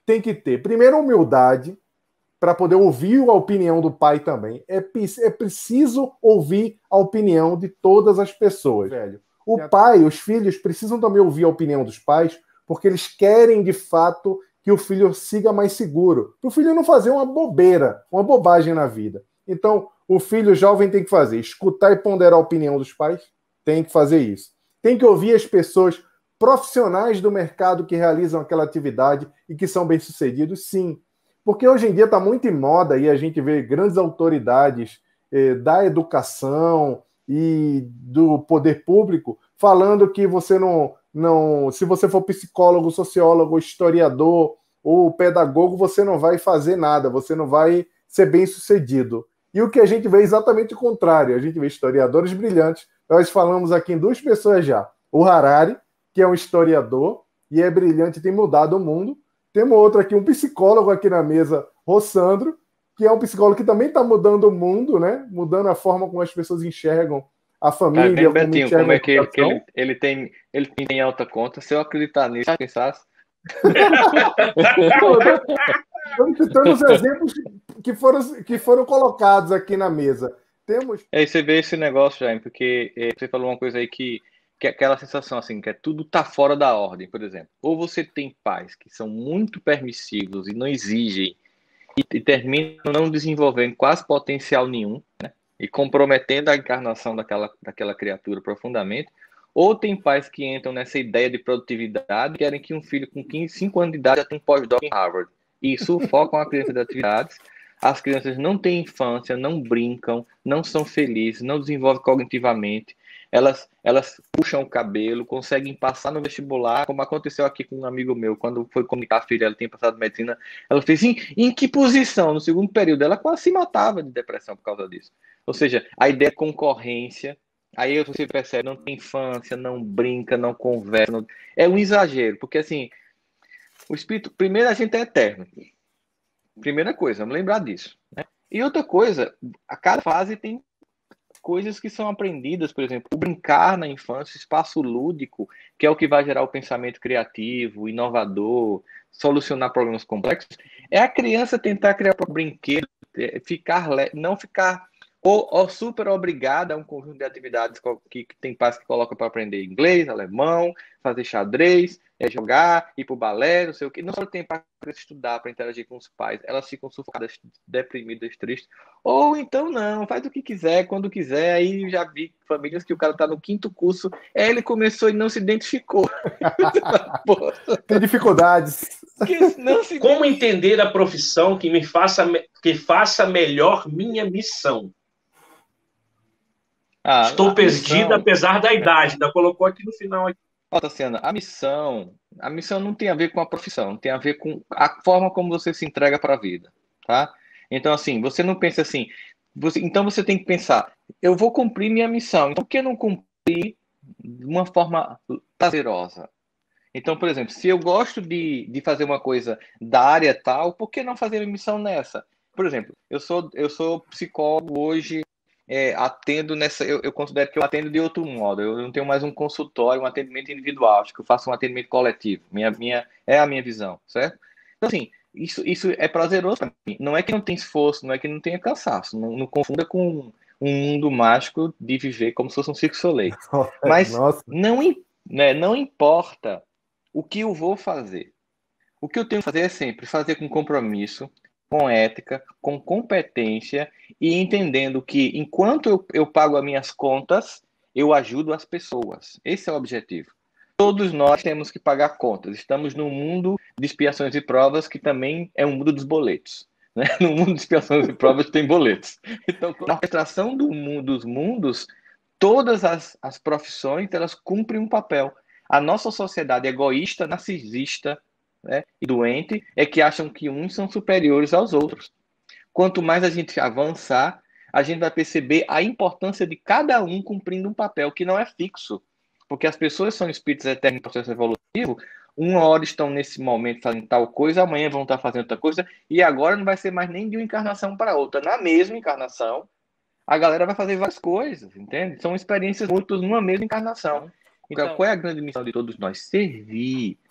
Speaker 6: tem que ter, primeiro, humildade, para poder ouvir a opinião do pai também. É preciso ouvir a opinião de todas as pessoas, velho. O pai, os filhos, precisam também ouvir a opinião dos pais, porque eles querem, de fato, que o filho siga mais seguro. Para o filho não fazer uma bobeira, uma bobagem na vida. Então, o filho jovem tem que fazer, escutar e ponderar a opinião dos pais, tem que fazer isso. Tem que ouvir as pessoas profissionais do mercado que realizam aquela atividade e que são bem-sucedidos, sim. Porque hoje em dia está muito em moda e a gente vê grandes autoridades da educação e do poder público falando que você não, se você for psicólogo, sociólogo, historiador ou pedagogo, você não vai fazer nada, você não vai ser bem-sucedido. E o que a gente vê é exatamente o contrário. A gente vê historiadores brilhantes. Nós falamos aqui em 2 pessoas já. O Harari, que é um historiador e é brilhante, tem mudado o mundo. Temos outro aqui, um psicólogo aqui na mesa, Rossandro, que é um psicólogo que também está mudando o mundo, né? Mudando a forma como as pessoas enxergam a família.
Speaker 7: Betinho, como é que ele tem em alta conta? Se eu acreditar nisso, pensasse.
Speaker 6: Estamos citando os exemplos que foram colocados aqui na mesa.
Speaker 7: Aí você vê esse negócio, Jaime, porque você falou uma coisa aí que é aquela sensação assim, que tudo tá fora da ordem, por exemplo. Ou você tem pais que são muito permissivos e não exigem e terminam não desenvolvendo quase potencial nenhum, né? E comprometendo a encarnação daquela criatura profundamente. Ou tem pais que entram nessa ideia de produtividade e querem que um filho com 5 anos de idade já tenha um pós-doc em Harvard. E sufocam a criança de atividades. As crianças não têm infância, não brincam, não são felizes, não desenvolvem cognitivamente. Elas puxam o cabelo, conseguem passar no vestibular, como aconteceu aqui com um amigo meu, quando foi comunicar a filha, ela tinha passado medicina, ela fez em que posição? No segundo período, ela quase se matava de depressão por causa disso. Ou seja, a ideia de concorrência, aí você percebe, não tem infância, não brinca, não conversa, é um exagero, porque assim, o espírito, primeiro a gente é eterno, primeira coisa, vamos lembrar disso, né? E outra coisa, a cada fase tem coisas que são aprendidas, por exemplo, o brincar na infância, o espaço lúdico, que é o que vai gerar o pensamento criativo, inovador, solucionar problemas complexos, é a criança tentar criar um brinquedo, não ficar ou super obrigada a um conjunto de atividades que tem pais que colocam para aprender inglês, alemão, fazer xadrez, jogar, ir para o balé, não sei o que. Não só tem para estudar, para interagir com os pais, elas ficam sufocadas, deprimidas, tristes. Ou então não, faz o que quiser, quando quiser. Aí já vi famílias que o cara está no 5º curso, ele começou e não se identificou.
Speaker 6: Tem dificuldades.
Speaker 8: Como entender a profissão que faça melhor minha missão? Estou perdido apesar da idade. Ainda colocou aqui no final.
Speaker 7: Tassiana, a missão não tem a ver com a profissão, tem a ver com a forma como você se entrega para a vida, tá? Então, assim, você não pensa assim, então você tem que pensar, eu vou cumprir minha missão, então por que não cumprir de uma forma prazerosa? Então, por exemplo, se eu gosto de fazer uma coisa da área tal, por que não fazer minha missão nessa? Por exemplo, eu sou psicólogo hoje, atendo eu considero que eu atendo de outro modo. Eu não tenho mais um consultório, um atendimento individual. Acho que eu faço um atendimento coletivo. É a minha visão, certo? Então, assim, isso é prazeroso para mim. Não é que não tem esforço, não é que não tenha cansaço. Não confunda com um mundo mágico de viver como se fosse um circo soleil. Mas não importa o que eu vou fazer. O que eu tenho que fazer é sempre fazer com compromisso, com ética, com competência e entendendo que enquanto eu pago as minhas contas, eu ajudo as pessoas. Esse é o objetivo. Todos nós temos que pagar contas. Estamos num mundo de expiações e provas que também é um mundo dos boletos, né? No mundo de expiações e provas tem boletos. Então, na orquestração dos mundos, todas as profissões elas cumprem um papel. A nossa sociedade egoísta, narcisista, né, e doente, é que acham que uns são superiores aos outros. Quanto mais a gente avançar, a gente vai perceber a importância de cada um cumprindo um papel que não é fixo. Porque as pessoas são espíritos eternos em processo evolutivo, uma hora estão nesse momento fazendo tal coisa, amanhã vão estar fazendo outra coisa, e agora não vai ser mais nem de uma encarnação para outra. Na mesma encarnação, a galera vai fazer várias coisas, entende? São experiências múltiplas numa mesma encarnação. Então, qual é a grande missão de todos nós? Servir.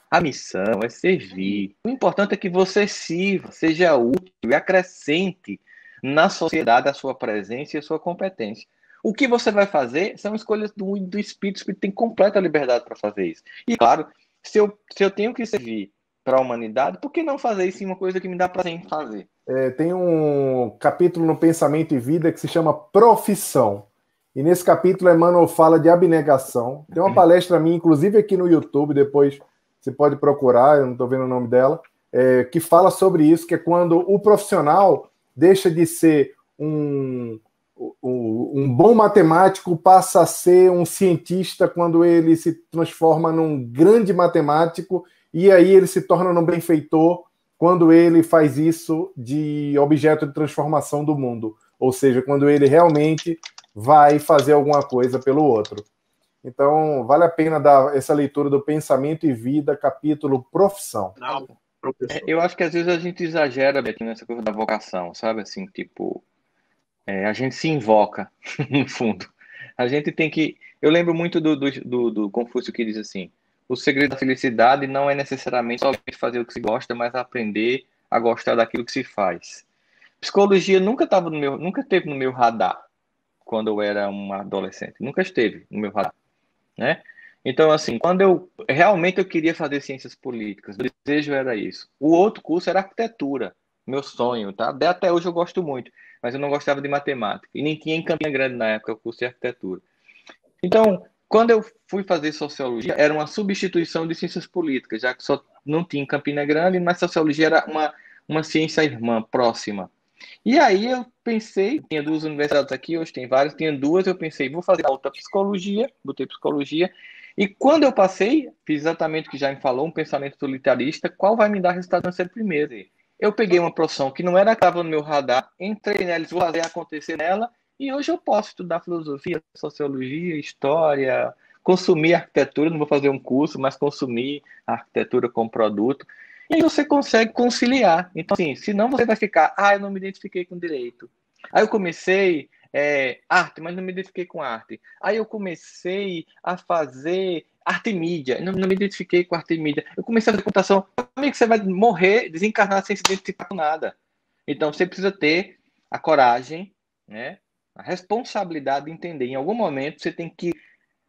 Speaker 7: A missão é servir. O importante é que você sirva, seja útil e acrescente na sociedade a sua presença e a sua competência. O que você vai fazer são escolhas do Espírito. O Espírito tem completa liberdade para fazer isso. E, claro, se eu tenho que servir para a humanidade, por que não fazer isso em uma coisa que me dá prazer em fazer?
Speaker 6: Tem um capítulo no Pensamento e Vida que se chama Profissão. E nesse capítulo, Emmanuel fala de abnegação. Tem uma palestra minha, inclusive aqui no YouTube, depois você pode procurar, eu não estou vendo o nome dela, que fala sobre isso, que é quando o profissional deixa de ser um bom matemático, passa a ser um cientista quando ele se transforma num grande matemático, e aí ele se torna um benfeitor quando ele faz isso de objeto de transformação do mundo. Ou seja, quando ele realmente vai fazer alguma coisa pelo outro. Então, vale a pena dar essa leitura do Pensamento e Vida, capítulo Profissão.
Speaker 7: Eu acho que às vezes a gente exagera, Betinho, nessa coisa da vocação, sabe? Assim, tipo, a gente se invoca, no fundo. A gente tem que... Eu lembro muito do Confúcio que diz assim, o segredo da felicidade não é necessariamente só fazer o que se gosta, mas aprender a gostar daquilo que se faz. Psicologia nunca teve no meu radar quando eu era um adolescente. Nunca esteve no meu radar, né? Então, assim, quando eu queria fazer ciências políticas, o desejo era isso. O outro curso era arquitetura, meu sonho, tá? Até hoje eu gosto muito, mas eu não gostava de matemática. E nem tinha em Campina Grande na época o curso de arquitetura. Então, quando eu fui fazer sociologia, era uma substituição de ciências políticas, já que só não tinha em Campina Grande, mas sociologia era uma ciência irmã, próxima. E aí eu pensei, tinha 2 universidades aqui, hoje tem várias, tinha 2, eu pensei, vou fazer a outra psicologia, botei psicologia, e quando eu passei, fiz exatamente o que já me falou, um pensamento utilitarista, qual vai me dar resultado financeiro primeiro? Eu peguei uma profissão que não era que estava no meu radar, entrei nela, vou fazer acontecer nela, e hoje eu posso estudar filosofia, sociologia, história, consumir arquitetura, não vou fazer um curso, mas consumir a arquitetura como produto. E aí você consegue conciliar. Então, assim, senão você vai ficar, eu não me identifiquei com direito. Aí eu comecei arte, mas não me identifiquei com arte. Aí eu comecei a fazer arte e mídia, não me identifiquei com arte e mídia. Eu comecei a fazer computação. Amigo, você vai morrer, desencarnar sem se identificar com nada. Então, você precisa ter a coragem, né, a responsabilidade de entender. Em algum momento, você tem que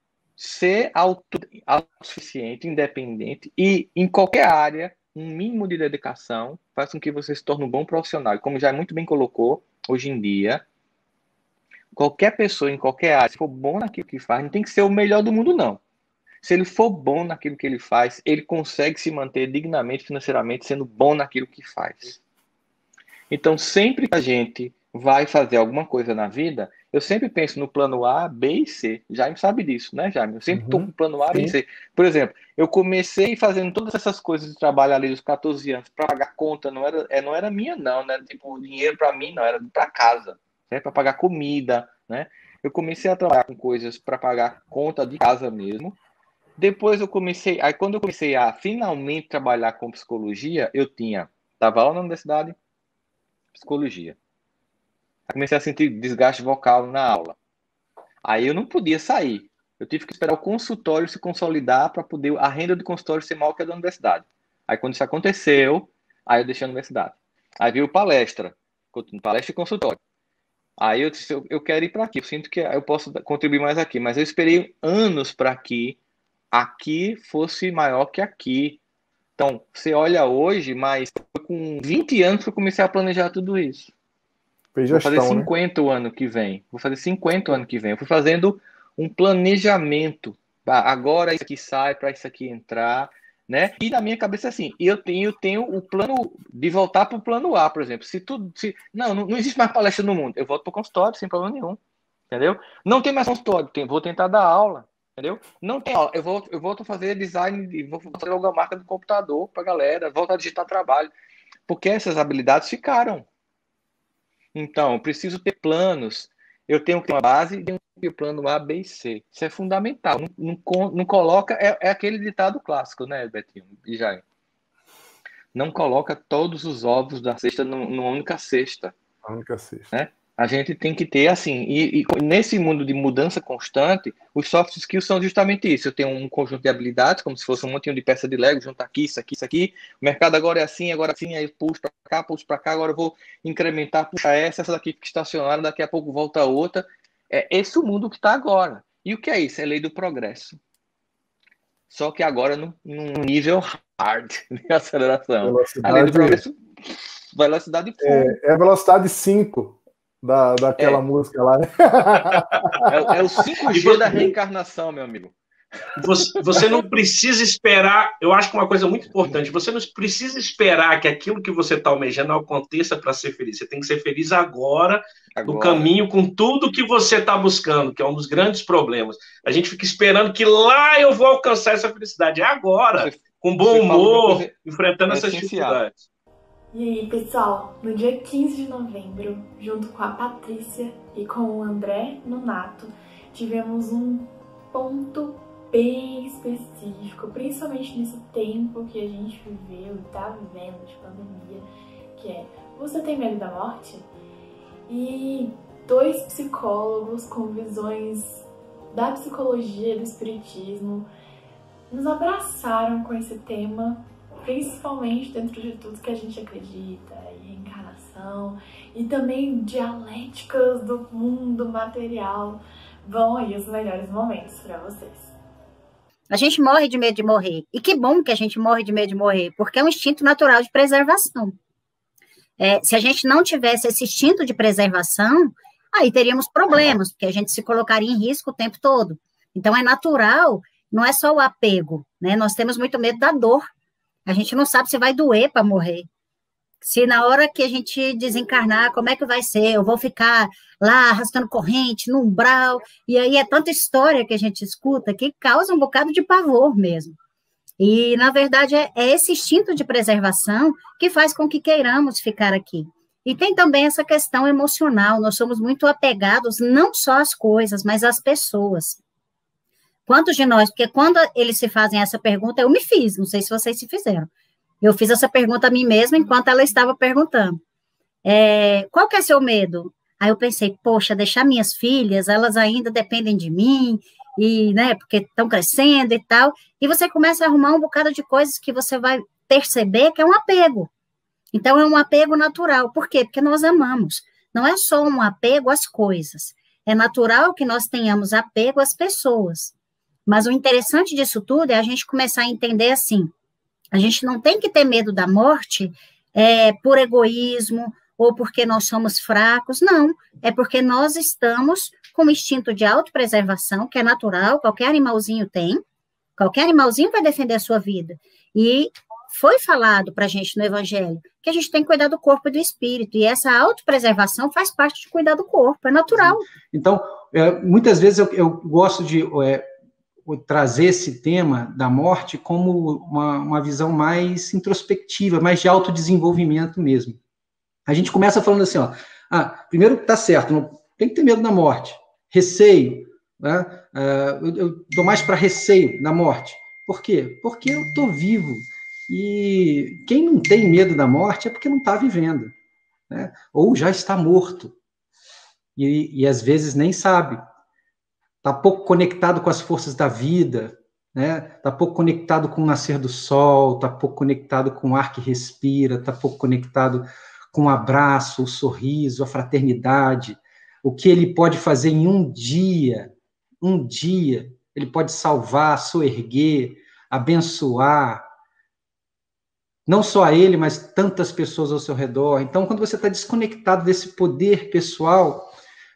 Speaker 7: ser autossuficiente, independente e, em qualquer área, um mínimo de dedicação faz com que você se torne um bom profissional. E como já muito bem colocou, hoje em dia, qualquer pessoa em qualquer área, se for bom naquilo que faz, não tem que ser o melhor do mundo, não. Se ele for bom naquilo que ele faz, ele consegue se manter dignamente, financeiramente, sendo bom naquilo que faz. Então, sempre que a gente vai fazer alguma coisa na vida, eu sempre penso no plano A, B e C. Jaime sabe disso, né, Jaime? Eu sempre estou com o plano A, B e C. Por exemplo, eu comecei fazendo todas essas coisas de trabalho ali dos 14 anos para pagar conta, não era minha, não, né? Tipo, dinheiro para mim, não, era para casa, né? Para pagar comida, né? Eu comecei a trabalhar com coisas para pagar conta de casa mesmo. Depois quando eu comecei a finalmente trabalhar com psicologia, estava lá na universidade, psicologia. Comecei a sentir desgaste vocal na aula. Aí eu não podia sair. Eu tive que esperar o consultório se consolidar para poder a renda do consultório ser maior que a da universidade. Aí quando isso aconteceu, aí eu deixei a universidade. Aí veio palestra e consultório. Aí eu disse, eu quero ir para aqui. Eu sinto que eu posso contribuir mais aqui. Mas eu esperei anos para que aqui fosse maior que aqui. Então, você olha hoje, mas com 20 anos que eu comecei a planejar tudo isso. Vou fazer 50 o ano que vem. Eu fui fazendo um planejamento. Agora isso aqui sai, para isso aqui entrar, né? E na minha cabeça assim, eu tenho o plano de voltar para o plano A, por exemplo. Não existe mais palestra no mundo. Eu volto para o consultório sem problema nenhum. Entendeu? Não tem mais consultório, vou tentar dar aula. Entendeu? Não tem aula. Eu volto a fazer design, vou fazer logomarca do computador para a galera, volto a digitar trabalho. Porque essas habilidades ficaram. Então, eu preciso ter planos. Eu tenho que ter uma base e tenho que ter o plano A, B e C. Isso é fundamental. Não coloca... É aquele ditado clássico, né, Betinho e Jair? Não coloca todos os ovos da cesta numa única cesta.
Speaker 6: A única cesta.
Speaker 7: Né? A gente tem que ter, assim, e nesse mundo de mudança constante, os soft skills são justamente isso. Eu tenho um conjunto de habilidades, como se fosse um montinho de peça de Lego, juntar aqui, isso aqui, isso aqui. O mercado agora é assim, aí puxo para cá, agora eu vou incrementar, puxar essa daqui fica estacionária, daqui a pouco volta a outra. É esse o mundo que está agora. E o que é isso? É lei do progresso. Só que agora num nível hard de aceleração. A lei do progresso, velocidade full.
Speaker 6: É a velocidade 5. Daquela música lá.
Speaker 7: É o 5G da reencarnação, meu amigo.
Speaker 8: Você não precisa esperar, eu acho que uma coisa muito importante, você não precisa esperar que aquilo que você está almejando aconteça para ser feliz. Você tem que ser feliz agora, no caminho, com tudo que você está buscando, que é um dos grandes problemas. A gente fica esperando que lá eu vou alcançar essa felicidade. É agora, com bom humor, enfrentando essas dificuldades.
Speaker 1: E aí, pessoal, no dia 15 de novembro, junto com a Patrícia e com o André Nonato, tivemos um ponto bem específico, principalmente nesse tempo que a gente viveu e tá vivendo de pandemia, que é: você tem medo da morte? E 2 psicólogos com visões da psicologia e do espiritismo nos abraçaram com esse tema, principalmente dentro de tudo que a gente acredita, reencarnação e também dialéticas do mundo material. Vão aí os melhores momentos para vocês.
Speaker 9: A gente morre de medo de morrer. E que bom que a gente morre de medo de morrer, porque é um instinto natural de preservação. Se a gente não tivesse esse instinto de preservação, aí teríamos problemas, porque a gente se colocaria em risco o tempo todo. Então é natural, não é só o apego, né? Nós temos muito medo da dor. A gente não sabe se vai doer para morrer. Se na hora que a gente desencarnar, como é que vai ser? Eu vou ficar lá arrastando corrente, no umbral, e aí é tanta história que a gente escuta que causa um bocado de pavor mesmo. E, na verdade, é esse instinto de preservação que faz com que queiramos ficar aqui. E tem também essa questão emocional, nós somos muito apegados não só às coisas, mas às pessoas. Quantos de nós, porque quando eles se fazem essa pergunta, eu me fiz, não sei se vocês se fizeram. Eu fiz essa pergunta a mim mesma enquanto ela estava perguntando. Qual que é seu medo? Aí eu pensei, poxa, deixar minhas filhas, elas ainda dependem de mim, e, né, porque estão crescendo e tal, e você começa a arrumar um bocado de coisas que você vai perceber que é um apego. Então, é um apego natural. Por quê? Porque nós amamos. Não é só um apego às coisas. É natural que nós tenhamos apego às pessoas. Mas o interessante disso tudo é a gente começar a entender assim, a gente não tem que ter medo da morte por egoísmo ou porque nós somos fracos, não, é porque nós estamos com um instinto de autopreservação, que é natural, qualquer animalzinho tem, qualquer animalzinho vai defender a sua vida, e foi falado para a gente no Evangelho que a gente tem que cuidar do corpo e do espírito, e essa autopreservação faz parte de cuidar do corpo, é natural.
Speaker 10: Então, muitas vezes eu gosto de trazer esse tema da morte como uma visão mais introspectiva, mais de autodesenvolvimento mesmo. A gente começa falando assim, primeiro tá certo, não tem que ter medo da morte, receio, né? Eu dou mais para receio da morte. Por quê? Porque eu estou vivo, e quem não tem medo da morte é porque não está vivendo, né? Ou já está morto, e às vezes nem sabe. Está pouco conectado com as forças da vida, né? Está pouco conectado com o nascer do sol, está pouco conectado com o ar que respira, está pouco conectado com o abraço, o sorriso, a fraternidade, o que ele pode fazer em um dia, ele pode salvar, soerguer, abençoar, não só a ele, mas tantas pessoas ao seu redor. Então, quando você está desconectado desse poder pessoal,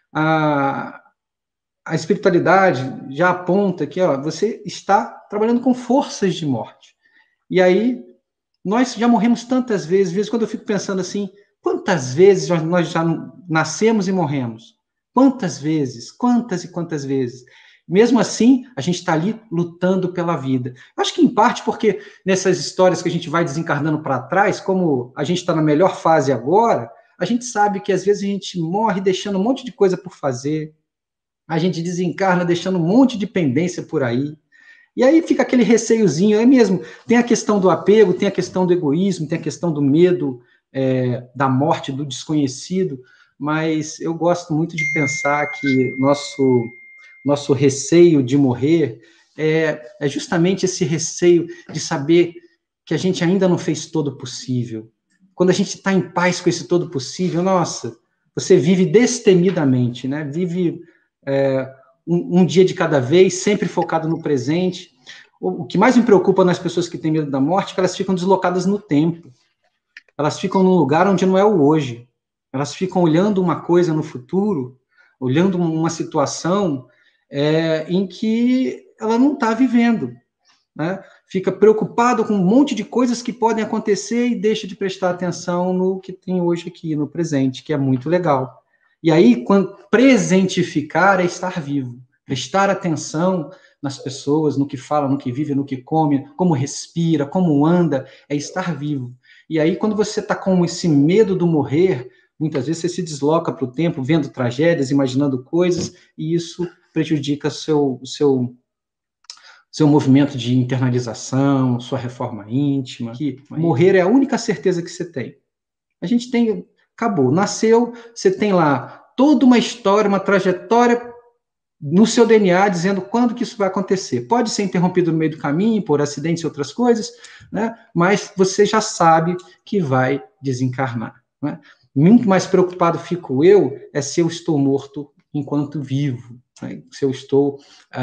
Speaker 10: a espiritualidade já aponta que você está trabalhando com forças de morte. E aí, nós já morremos tantas vezes quando eu fico pensando assim, quantas vezes nós já nascemos e morremos? Quantas vezes? Quantas e quantas vezes? Mesmo assim, a gente está ali lutando pela vida. Acho que, em parte, porque nessas histórias que a gente vai desencarnando para trás, como a gente está na melhor fase agora, a gente sabe que, às vezes, a gente morre deixando um monte de coisa por fazer, a gente desencarna deixando um monte de pendência por aí, e aí fica aquele receiozinho, é mesmo, tem a questão do apego, tem a questão do egoísmo, tem a questão do medo, da morte, do desconhecido, mas eu gosto muito de pensar que nosso receio de morrer é justamente esse receio de saber que a gente ainda não fez todo o possível. Quando a gente está em paz com esse todo possível, nossa, você vive destemidamente, né? Vive um dia de cada vez, sempre focado no presente. O que mais me preocupa nas pessoas que têm medo da morte é que elas ficam deslocadas no tempo. Elas ficam num lugar onde não é o hoje. Elas ficam olhando uma coisa no futuro, olhando uma situação em que ela não está vivendo, né? Fica preocupado com um monte de coisas que podem acontecer e deixa de prestar atenção no que tem hoje aqui, no presente, que é muito legal. E aí, presentificar é estar vivo, prestar atenção nas pessoas, no que fala, no que vive, no que come, como respira, como anda, é estar vivo. E aí, quando você está com esse medo do morrer, muitas vezes você se desloca para o tempo, vendo tragédias, imaginando coisas, e isso prejudica seu movimento de internalização, sua reforma íntima. Que morrer é a única certeza que você tem. A gente tem, acabou, nasceu, você tem lá toda uma história, uma trajetória no seu DNA dizendo quando que isso vai acontecer. Pode ser interrompido no meio do caminho, por acidentes e outras coisas, né? Mas você já sabe que vai desencarnar, né? Muito mais preocupado fico eu se eu estou morto enquanto vivo, né? Se eu estou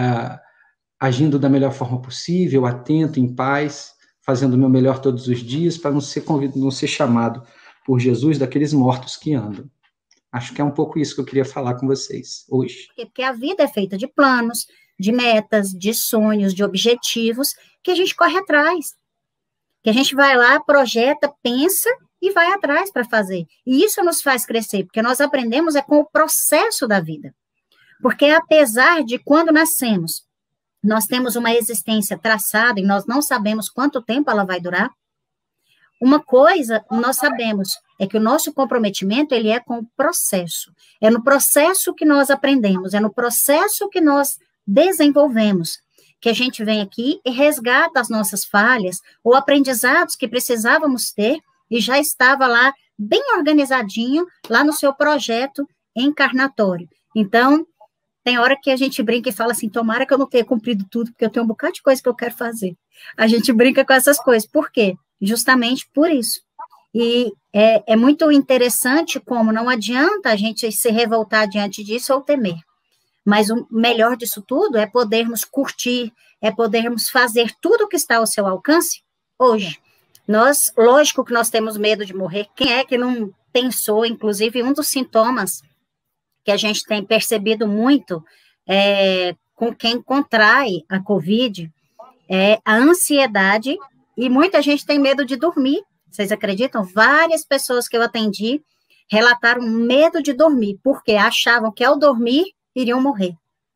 Speaker 10: agindo da melhor forma possível, atento, em paz, fazendo o meu melhor todos os dias, para não ser chamado por Jesus daqueles mortos que andam. Acho que é um pouco isso que eu queria falar com vocês hoje.
Speaker 9: Porque a vida é feita de planos, de metas, de sonhos, de objetivos, que a gente corre atrás. Que a gente vai lá, projeta, pensa e vai atrás para fazer. E isso nos faz crescer, porque nós aprendemos com o processo da vida. Porque apesar de quando nascemos, nós temos uma existência traçada e nós não sabemos quanto tempo ela vai durar, uma coisa nós sabemos é que o nosso comprometimento ele é com o processo. É no processo que nós aprendemos, é no processo que nós desenvolvemos, que a gente vem aqui e resgata as nossas falhas ou aprendizados que precisávamos ter e já estava lá bem organizadinho lá no seu projeto encarnatório. Então, tem hora que a gente brinca e fala assim, tomara que eu não tenha cumprido tudo, porque eu tenho um bocado de coisa que eu quero fazer. A gente brinca com essas coisas. Por quê? Justamente por isso. E é muito interessante como não adianta a gente se revoltar diante disso ou temer. Mas o melhor disso tudo é podermos curtir, é podermos fazer tudo o que está ao seu alcance hoje. Nós, lógico que nós temos medo de morrer. Quem é que não pensou, inclusive, um dos sintomas que a gente tem percebido muito com quem contrai a COVID é a ansiedade, e muita gente tem medo de dormir. Vocês acreditam? Várias pessoas que eu atendi relataram medo de dormir, porque achavam que ao dormir iriam morrer.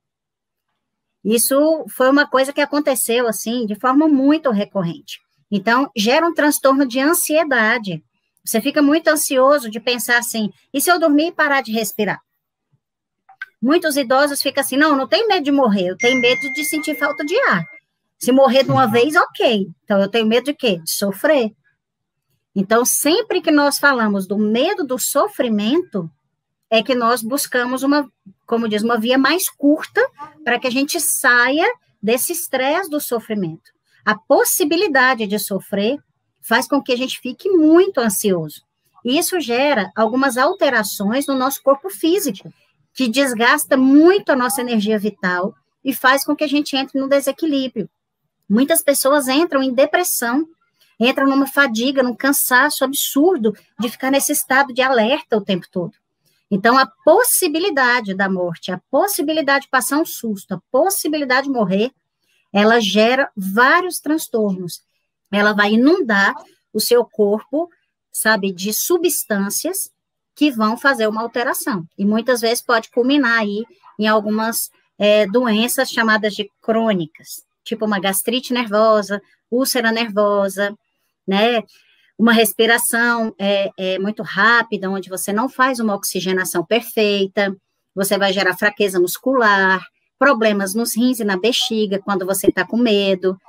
Speaker 9: Isso foi uma coisa que aconteceu, assim, de forma muito recorrente. Então, gera um transtorno de ansiedade. Você fica muito ansioso de pensar assim, e se eu dormir e parar de respirar? Muitos idosos ficam assim, não tenho medo de morrer, eu tenho medo de sentir falta de ar. Se morrer de uma vez, ok. Então, eu tenho medo de quê? De sofrer. Então, sempre que nós falamos do medo do sofrimento, é que nós buscamos como diz, uma via mais curta para que a gente saia desse estresse do sofrimento. A possibilidade de sofrer faz com que a gente fique muito ansioso. E isso gera algumas alterações no nosso corpo físico, que desgasta muito a nossa energia vital e faz com que a gente entre num desequilíbrio. Muitas pessoas entram em depressão, entram numa fadiga, num cansaço absurdo de ficar nesse estado de alerta o tempo todo. Então, a possibilidade da morte, a possibilidade de passar um susto, a possibilidade de morrer, ela gera vários transtornos. Ela vai inundar o seu corpo, sabe, de substâncias que vão fazer uma alteração. E muitas vezes pode culminar aí em algumas doenças chamadas de crônicas, tipo uma gastrite nervosa, úlcera nervosa, né? Uma respiração muito rápida, onde você não faz uma oxigenação perfeita, você vai gerar fraqueza muscular, problemas nos rins e na bexiga, quando você está com medo,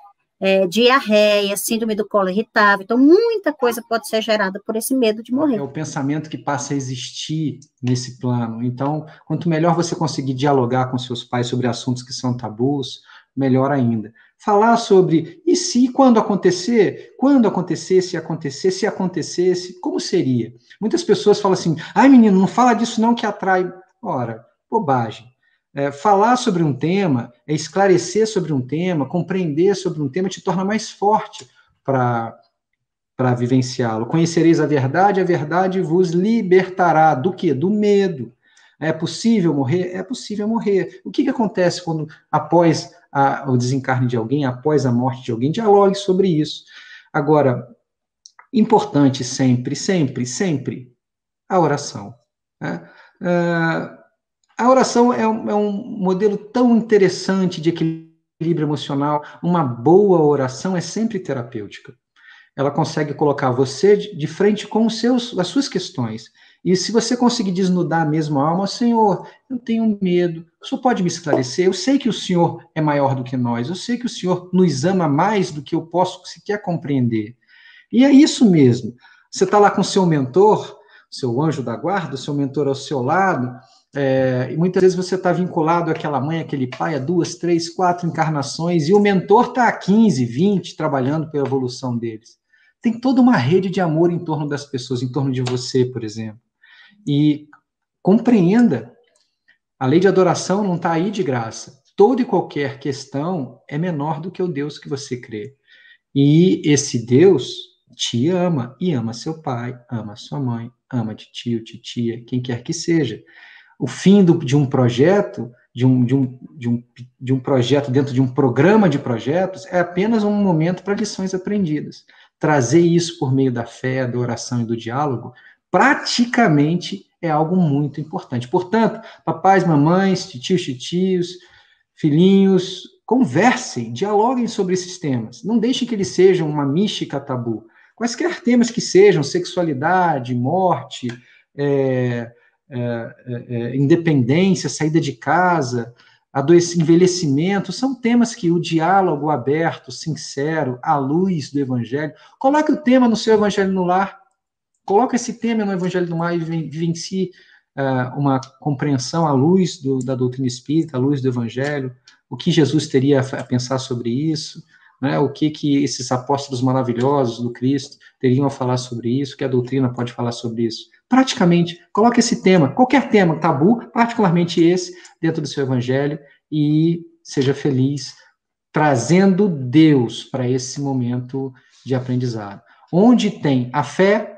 Speaker 9: diarreia, síndrome do colo irritável. Então, muita coisa pode ser gerada por esse medo de morrer.
Speaker 10: É o pensamento que passa a existir nesse plano. Então, quanto melhor você conseguir dialogar com seus pais sobre assuntos que são tabus, melhor ainda. Falar sobre, e se, quando acontecer? Quando acontecesse, se acontecesse, como seria? Muitas pessoas falam assim, ai menino, não fala disso não que atrai. Ora, bobagem. Falar sobre um tema, esclarecer sobre um tema, compreender sobre um tema, te torna mais forte para vivenciá-lo. Conhecereis a verdade vos libertará. Do quê? Do medo. É possível morrer? É possível morrer. O que acontece quando, após o desencarne de alguém, após a morte de alguém? Dialogue sobre isso. Agora, importante sempre, sempre, sempre, a oração. Né? A oração é um modelo tão interessante de equilíbrio emocional. Uma boa oração é sempre terapêutica. Ela consegue colocar você de frente com as suas questões. E se você conseguir desnudar mesmo a alma, Senhor, eu tenho medo, o Senhor pode me esclarecer? Eu sei que o Senhor é maior do que nós, eu sei que o Senhor nos ama mais do que eu posso sequer compreender. E é isso mesmo. Você está lá com o seu mentor, seu anjo da guarda, o seu mentor ao seu lado, e muitas vezes você está vinculado àquela mãe, àquele pai, há 2, 3, 4 encarnações, e o mentor está há 15, 20, trabalhando pela evolução deles. Tem toda uma rede de amor em torno das pessoas, em torno de você, por exemplo. E compreenda, a lei de adoração não está aí de graça. Toda e qualquer questão é menor do que o Deus que você crê. E esse Deus te ama, e ama seu pai, ama sua mãe, ama tio, titia, quem quer que seja. O fim de um projeto, de um projeto dentro de um programa de projetos, é apenas um momento para lições aprendidas. Trazer isso por meio da fé, da oração e do diálogo, praticamente é algo muito importante. Portanto, papais, mamães, titios, filhinhos, conversem, dialoguem sobre esses temas. Não deixem que eles sejam uma mística tabu. Quaisquer temas que sejam, sexualidade, morte, independência, saída de casa, envelhecimento, são temas que o diálogo aberto, sincero, à luz do Evangelho, coloque o tema no seu Evangelho no Lar, coloque esse tema no Evangelho no Lar e vivencie uma compreensão à luz da doutrina espírita, à luz do Evangelho, o que Jesus teria a pensar sobre isso, né? O que esses apóstolos maravilhosos do Cristo teriam a falar sobre isso, o que a doutrina pode falar sobre isso. Praticamente, coloque esse tema, qualquer tema tabu, particularmente esse, dentro do seu Evangelho, e seja feliz trazendo Deus para esse momento de aprendizado. Onde tem a fé,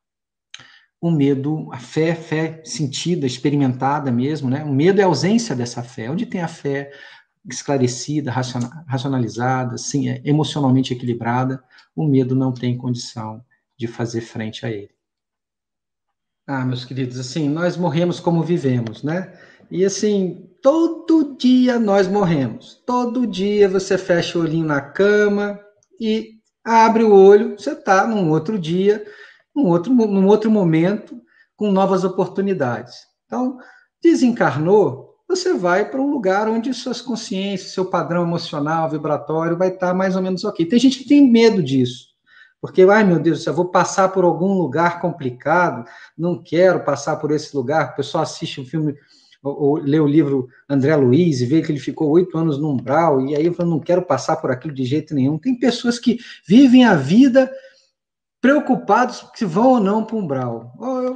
Speaker 10: o medo, a fé sentida, experimentada mesmo, né? O medo é a ausência dessa fé. Onde tem a fé esclarecida, racionalizada, sim, emocionalmente equilibrada, o medo não tem condição de fazer frente a ele. Meus queridos, assim, nós morremos como vivemos, né? E assim, todo dia nós morremos. Todo dia você fecha o olhinho na cama e abre o olho, você está num outro dia, num outro momento, com novas oportunidades. Então, desencarnou, você vai para um lugar onde suas consciências, seu padrão emocional, vibratório, vai estar mais ou menos ok. Tem gente que tem medo disso. Porque, ai meu Deus, eu vou passar por algum lugar complicado, não quero passar por esse lugar. O pessoal assiste um filme, ou lê o livro André Luiz e vê que ele ficou 8 anos no umbral, e aí eu falo, não quero passar por aquilo de jeito nenhum. Tem pessoas que vivem a vida preocupados se vão ou não para o umbral.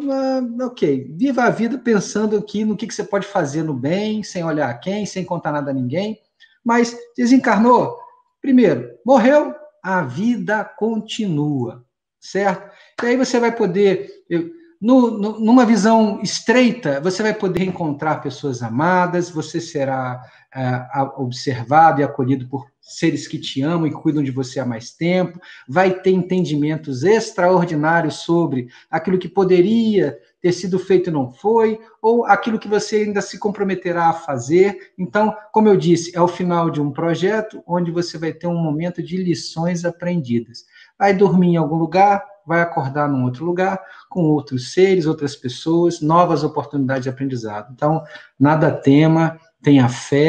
Speaker 10: Ok, viva a vida pensando aqui no que você pode fazer no bem, sem olhar a quem, sem contar nada a ninguém, mas desencarnou, primeiro, morreu, a vida continua, certo? E aí você vai poder, numa visão estreita, você vai poder encontrar pessoas amadas, você será observado e acolhido por seres que te amam e cuidam de você há mais tempo, vai ter entendimentos extraordinários sobre aquilo que poderia ter sido feito e não foi, ou aquilo que você ainda se comprometerá a fazer. Então, como eu disse, é o final de um projeto onde você vai ter um momento de lições aprendidas. Vai dormir em algum lugar, vai acordar num outro lugar, com outros seres, outras pessoas, novas oportunidades de aprendizado. Então, nada tema, tenha fé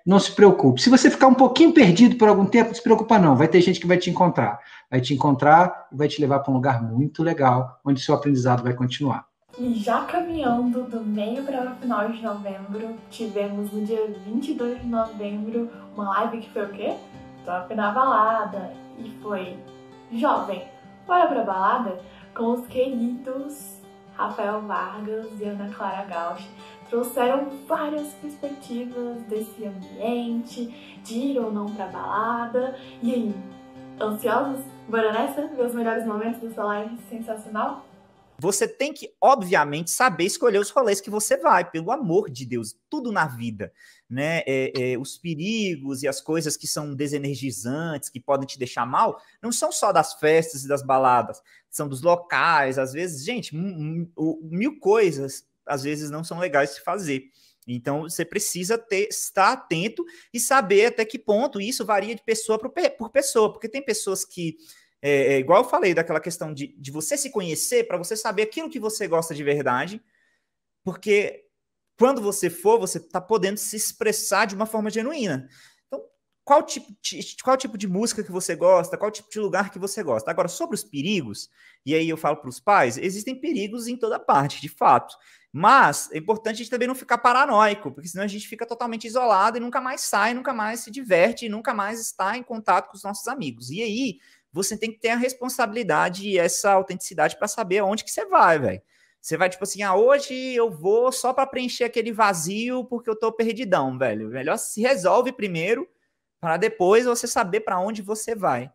Speaker 10: não se preocupe. Se você ficar um pouquinho perdido por algum tempo, não se preocupa não, vai ter gente que vai te encontrar. Vai te encontrar e vai te levar para um lugar muito legal, onde seu aprendizado vai continuar.
Speaker 1: E já caminhando do meio para o final de novembro, tivemos no dia 22 de novembro uma live que foi o quê? Top na balada. E foi jovem, bora pra balada? Com os queridos Rafael Vargas e Ana Clara Gauch. Trouxeram várias perspectivas desse ambiente, de ir ou não pra balada. E aí, ansiosos? Bora nessa? Ver os melhores momentos dessa live sensacional?
Speaker 11: Você tem que, obviamente, saber escolher os rolês que você vai, pelo amor de Deus, tudo na vida, né? Os perigos e as coisas que são desenergizantes, que podem te deixar mal, não são só das festas e das baladas, são dos locais, às vezes, gente, mil coisas, às vezes, não são legais de fazer. Então, você precisa estar atento e saber até que ponto isso varia de pessoa por pessoa, porque tem pessoas que igual eu falei, daquela questão de você se conhecer, para você saber aquilo que você gosta de verdade, porque quando você for, você está podendo se expressar de uma forma genuína. Então, qual tipo de música que você gosta, qual tipo de lugar que você gosta. Agora, sobre os perigos, e aí eu falo para os pais, existem perigos em toda parte, de fato, mas é importante a gente também não ficar paranoico, porque senão a gente fica totalmente isolado e nunca mais sai, nunca mais se diverte, e nunca mais está em contato com os nossos amigos. E aí, você tem que ter a responsabilidade e essa autenticidade para saber aonde que você vai, velho. Você vai, tipo assim, hoje eu vou só para preencher aquele vazio porque eu tô perdidão, velho. Melhor se resolve primeiro para depois você saber para onde você vai.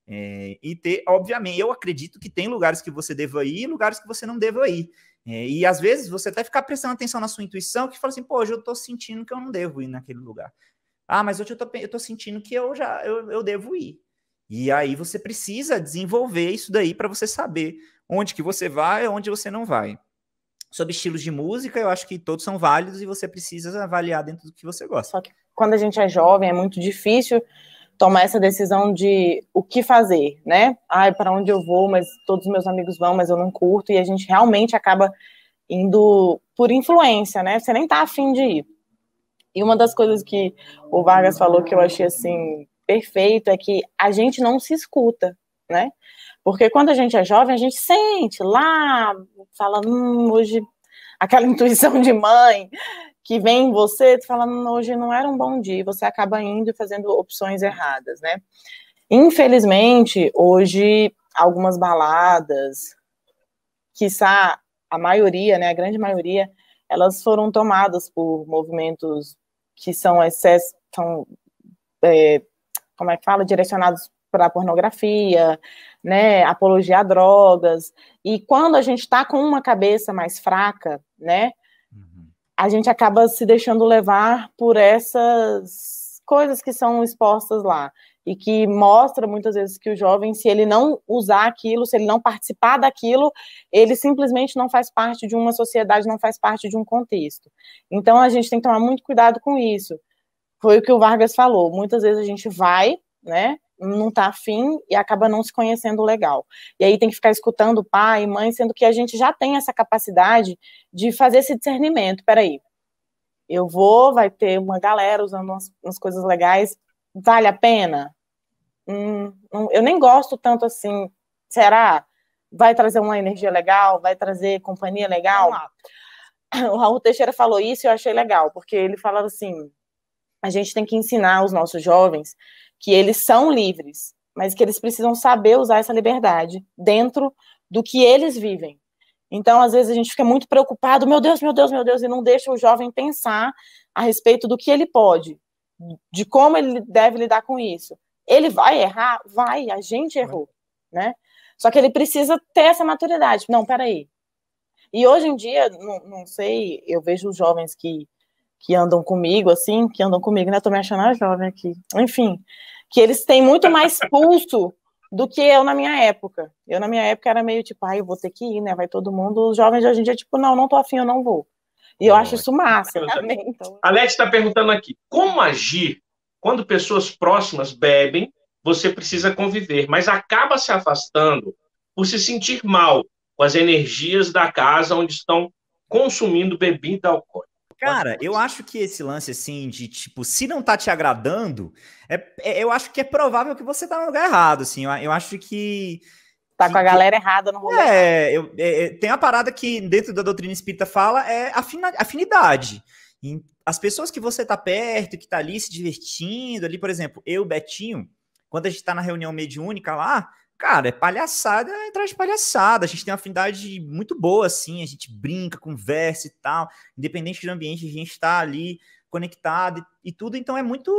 Speaker 11: E ter, obviamente, eu acredito que tem lugares que você deva ir e lugares que você não deva ir. E às vezes você até ficar prestando atenção na sua intuição que fala assim, pô, hoje eu tô sentindo que eu não devo ir naquele lugar. Mas hoje eu tô sentindo que eu devo ir. E aí você precisa desenvolver isso daí para você saber onde que você vai e onde você não vai. Sobre estilos de música, eu acho que todos são válidos e você precisa avaliar dentro do que você gosta.
Speaker 2: Só que quando a gente é jovem, é muito difícil tomar essa decisão de o que fazer, né? Para onde eu vou, mas todos os meus amigos vão, mas eu não curto, e a gente realmente acaba indo por influência, né? Você nem tá afim de ir. E uma das coisas que o Vargas falou que eu achei, assim, perfeito, é que a gente não se escuta, né? Porque quando a gente é jovem, a gente sente lá, fala, hoje, aquela intuição de mãe que vem em você, tu fala, hoje não era um bom dia, e você acaba indo e fazendo opções erradas, né? Infelizmente, hoje, algumas baladas, quiçá a maioria, né, a grande maioria, elas foram tomadas por movimentos que são como é que fala, direcionados para a pornografia, né, apologia a drogas, e quando a gente está com uma cabeça mais fraca, né, a gente acaba se deixando levar por essas coisas que são expostas lá, e que mostra muitas vezes que o jovem, se ele não usar aquilo, se ele não participar daquilo, ele simplesmente não faz parte de uma sociedade, não faz parte de um contexto. Então a gente tem que tomar muito cuidado com isso. Foi o que o Vargas falou, muitas vezes a gente vai, né, não tá afim e acaba não se conhecendo legal. E aí tem que ficar escutando pai e mãe, sendo que a gente já tem essa capacidade de fazer esse discernimento. Peraí, eu vou, vai ter uma galera usando umas coisas legais, vale a pena? Eu nem gosto tanto assim, será? Vai trazer uma energia legal? Vai trazer companhia legal? O Raul Teixeira falou isso e eu achei legal, porque ele falava assim, a gente tem que ensinar os nossos jovens que eles são livres, mas que eles precisam saber usar essa liberdade dentro do que eles vivem. Então, às vezes, a gente fica muito preocupado, meu Deus, meu Deus, meu Deus, e não deixa o jovem pensar a respeito do que ele pode, de como ele deve lidar com isso. Ele vai errar? Vai, a gente errou, né? Só que ele precisa ter essa maturidade. Não, peraí. E hoje em dia, não sei, eu vejo os jovens que andam comigo, assim, né? Tô me achando a jovem aqui. Enfim, que eles têm muito mais pulso do que eu na minha época. Eu, na minha época, era meio tipo, eu vou ter que ir, né? Vai todo mundo. Os jovens de hoje em dia, tipo, não tô afim, eu não vou. E eu acho isso massa. Então...
Speaker 8: A Leti está perguntando aqui, como agir quando pessoas próximas bebem, você precisa conviver, mas acaba se afastando por se sentir mal com as energias da casa onde estão consumindo bebida alcoólica?
Speaker 11: Cara, eu acho que esse lance, assim, de, tipo, se não tá te agradando, eu acho que é provável que você tá no lugar errado, assim. Eu acho que...
Speaker 2: Tá com a galera errada no rolê.
Speaker 11: Tem uma parada que dentro da doutrina espírita fala, afinidade. As pessoas que você tá perto, que tá ali se divertindo, ali, por exemplo, eu, Betinho, quando a gente tá na reunião mediúnica lá, cara, é palhaçada atrás de palhaçada. A gente tem uma afinidade muito boa, assim, a gente brinca, conversa e tal. Independente do ambiente, a gente tá ali conectado e tudo. Então é muito...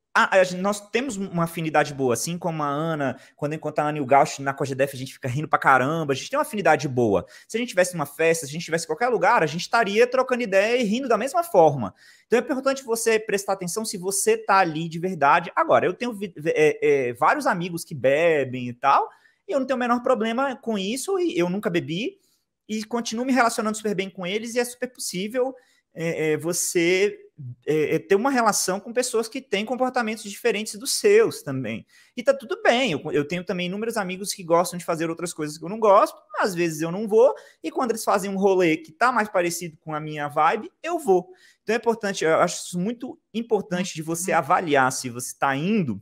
Speaker 11: nós temos uma afinidade boa, assim como a Ana, quando encontrar a Ana e o Gauch na Cogedef, a gente fica rindo pra caramba, a gente tem uma afinidade boa. Se a gente tivesse numa festa, se a gente tivesse em qualquer lugar, a gente estaria trocando ideia e rindo da mesma forma. Então é importante você prestar atenção se você tá ali de verdade. Agora, eu tenho vários amigos que bebem e tal, e eu não tenho o menor problema com isso, e eu nunca bebi, e continuo me relacionando super bem com eles, e é super possível você... ter uma relação com pessoas que têm comportamentos diferentes dos seus também. E tá tudo bem, eu tenho também inúmeros amigos que gostam de fazer outras coisas que eu não gosto, às vezes eu não vou, e quando eles fazem um rolê que tá mais parecido com a minha vibe, eu vou. Então é importante, eu acho isso muito importante de você avaliar se você tá indo,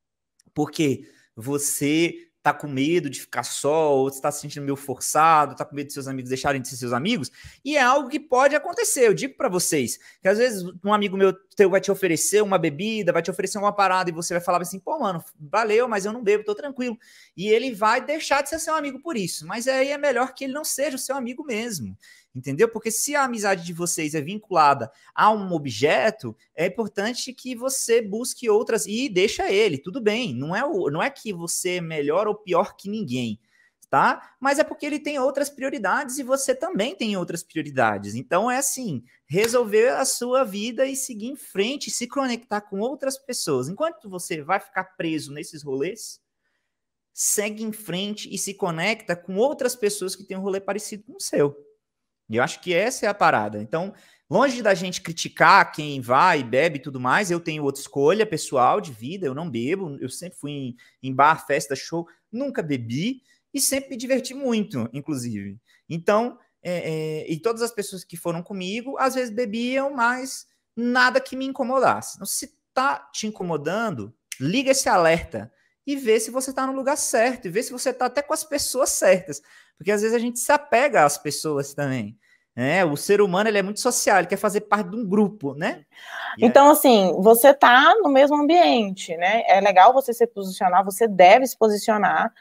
Speaker 11: porque você tá com medo de ficar só, ou você tá se sentindo meio forçado, tá com medo de seus amigos deixarem de ser seus amigos, e é algo que pode acontecer. Eu digo para vocês, que às vezes um amigo meu teu vai te oferecer uma bebida, vai te oferecer uma parada, e você vai falar assim, pô, mano, valeu, mas eu não bebo, tô tranquilo. E ele vai deixar de ser seu amigo por isso, mas aí é melhor que ele não seja o seu amigo mesmo. Entendeu? Porque se a amizade de vocês é vinculada a um objeto, é importante que você busque outras e deixa ele, tudo bem. Não é que você é melhor ou pior que ninguém, tá? Mas é porque ele tem outras prioridades e você também tem outras prioridades. Então é assim, resolver a sua vida e seguir em frente, se conectar com outras pessoas. Enquanto você vai ficar preso nesses rolês, segue em frente e se conecta com outras pessoas que têm um rolê parecido com o seu. E eu acho que essa é a parada. Então, longe da gente criticar quem vai e bebe e tudo mais, eu tenho outra escolha pessoal de vida, eu não bebo, eu sempre fui em bar, festa, show, nunca bebi e sempre me diverti muito, inclusive. Então, e todas as pessoas que foram comigo, às vezes bebiam, mas nada que me incomodasse. Então, se tá te incomodando, liga esse alerta e vê se você tá no lugar certo, e vê se você tá até com as pessoas certas. Porque às vezes a gente se apega às pessoas também. O ser humano ele é muito social, ele quer fazer parte de um grupo, né?
Speaker 2: Então, assim, você tá no mesmo ambiente, né? É legal você se posicionar, você deve se posicionar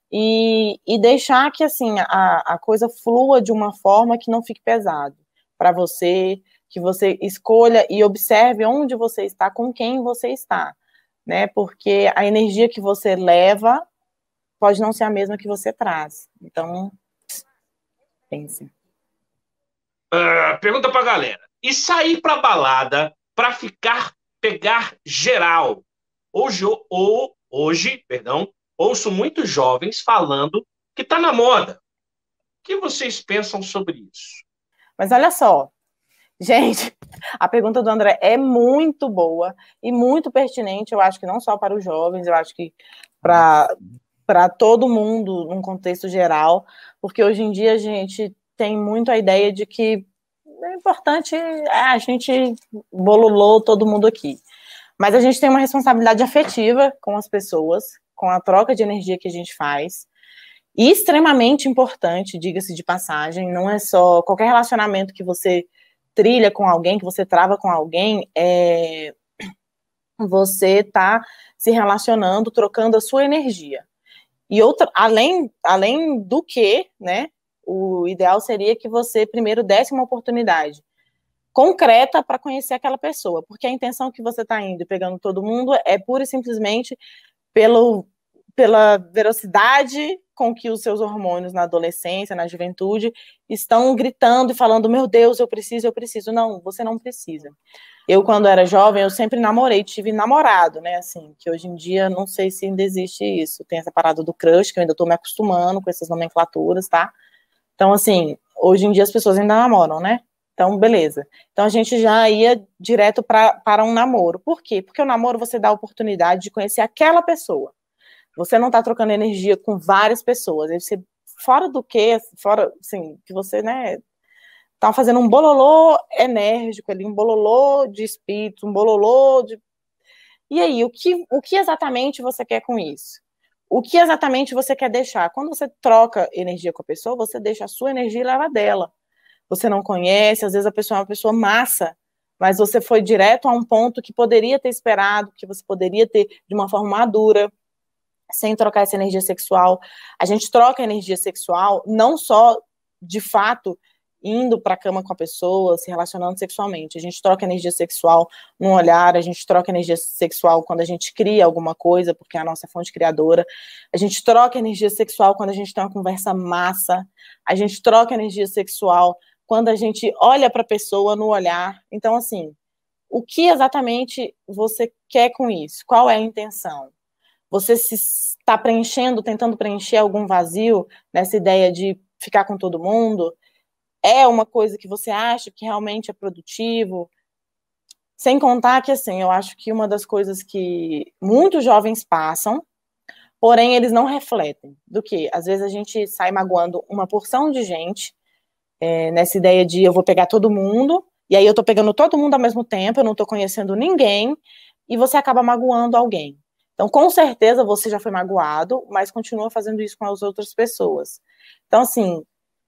Speaker 2: e deixar que, assim, a coisa flua de uma forma que não fique pesado para você, que você escolha e observe onde você está, com quem você está, né? Porque a energia que você leva pode não ser a mesma que você traz. Então, pense.
Speaker 8: Pergunta pra galera. E sair pra balada pra pegar geral? Hoje, ouço muitos jovens falando que tá na moda. O que vocês pensam sobre isso?
Speaker 2: Mas olha só, gente, a pergunta do André é muito boa e muito pertinente, eu acho que não só para os jovens, eu acho que para todo mundo, num contexto geral, porque hoje em dia a gente tem muito a ideia de que é importante a gente bolulou todo mundo aqui. Mas a gente tem uma responsabilidade afetiva com as pessoas, com a troca de energia que a gente faz, e extremamente importante, diga-se de passagem, não é só qualquer relacionamento que você trilha com alguém, que você trava com alguém, você tá se relacionando, trocando a sua energia. E outra, além do que, né, o ideal seria que você primeiro desse uma oportunidade concreta para conhecer aquela pessoa, porque a intenção que você está indo e pegando todo mundo é pura e simplesmente pela velocidade com que os seus hormônios na adolescência, na juventude, estão gritando e falando, meu Deus, eu preciso. Não, você não precisa. Eu, quando era jovem, eu sempre namorei, tive namorado, né, assim, que hoje em dia, não sei se ainda existe isso, tem essa parada do crush, que eu ainda tô me acostumando com essas nomenclaturas, tá? Então, assim, hoje em dia as pessoas ainda namoram, né? Então, beleza. Então, a gente já ia direto para um namoro. Por quê? Porque o namoro você dá a oportunidade de conhecer aquela pessoa. Você não tá trocando energia com várias pessoas. Aí você, fora, assim, que você, né,
Speaker 12: Estavam fazendo um bololô enérgico ali, um bololô de espírito, um bololô de... E aí, o que exatamente você quer com isso? O que exatamente você quer deixar? Quando você troca energia com a pessoa, você deixa a sua energia e leva dela. Você não conhece, às vezes a pessoa é uma pessoa massa, mas você foi direto a um ponto que poderia ter esperado, que você poderia ter de uma forma madura, sem trocar essa energia sexual. A gente troca energia sexual não só, de fato, indo para a cama com a pessoa, se relacionando sexualmente. A gente troca energia sexual no olhar, a gente troca energia sexual quando a gente cria alguma coisa, porque é a nossa fonte criadora. A gente troca energia sexual quando a gente tem uma conversa massa. A gente troca energia sexual quando a gente olha para a pessoa no olhar. Então, assim, o que exatamente você quer com isso? Qual é a intenção? Você se está preenchendo, tentando preencher algum vazio nessa ideia de ficar com todo mundo? É uma coisa que você acha que realmente é produtivo? Sem contar que, assim, eu acho que uma das coisas que muitos jovens passam, porém eles não refletem, do que às vezes a gente sai magoando uma porção de gente, nessa ideia de eu vou pegar todo mundo, e aí eu tô pegando todo mundo ao mesmo tempo, eu não tô conhecendo ninguém, e você acaba magoando alguém. Então, com certeza, você já foi magoado, mas continua fazendo isso com as outras pessoas. Então, assim,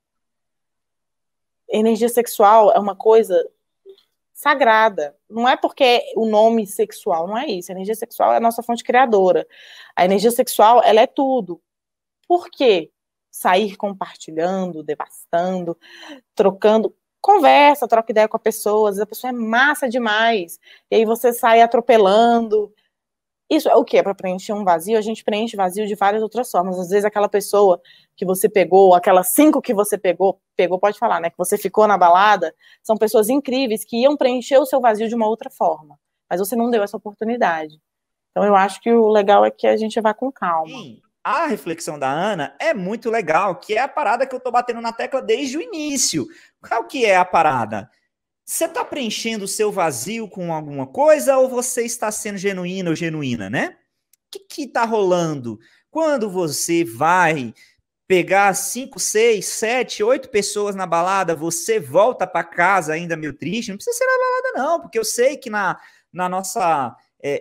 Speaker 12: energia sexual é uma coisa sagrada. Não é porque o nome sexual, não é isso. A energia sexual é a nossa fonte criadora. A energia sexual, ela é tudo. Por quê? Sair compartilhando, devastando, trocando... Conversa, troca ideia com a pessoa, às vezes a pessoa é massa demais, e aí você sai atropelando. Isso é o quê? Para preencher um vazio? A gente preenche vazio de várias outras formas. Às vezes aquela pessoa que você pegou, aquelas 5 que você pegou, pode falar, né? Que você ficou na balada, são pessoas incríveis que iam preencher o seu vazio de uma outra forma. Mas você não deu essa oportunidade. Então eu acho que o legal é que a gente vá com calma.
Speaker 11: Sim. A reflexão da Ana é muito legal, que é a parada que eu tô batendo na tecla desde o início. Qual que é a parada? Você está preenchendo o seu vazio com alguma coisa ou você está sendo genuíno ou genuína, né? O que está rolando? Quando você vai pegar 5, 6, 7, 8 pessoas na balada, você volta para casa ainda meio triste, não precisa ser na balada não, porque eu sei que na nossa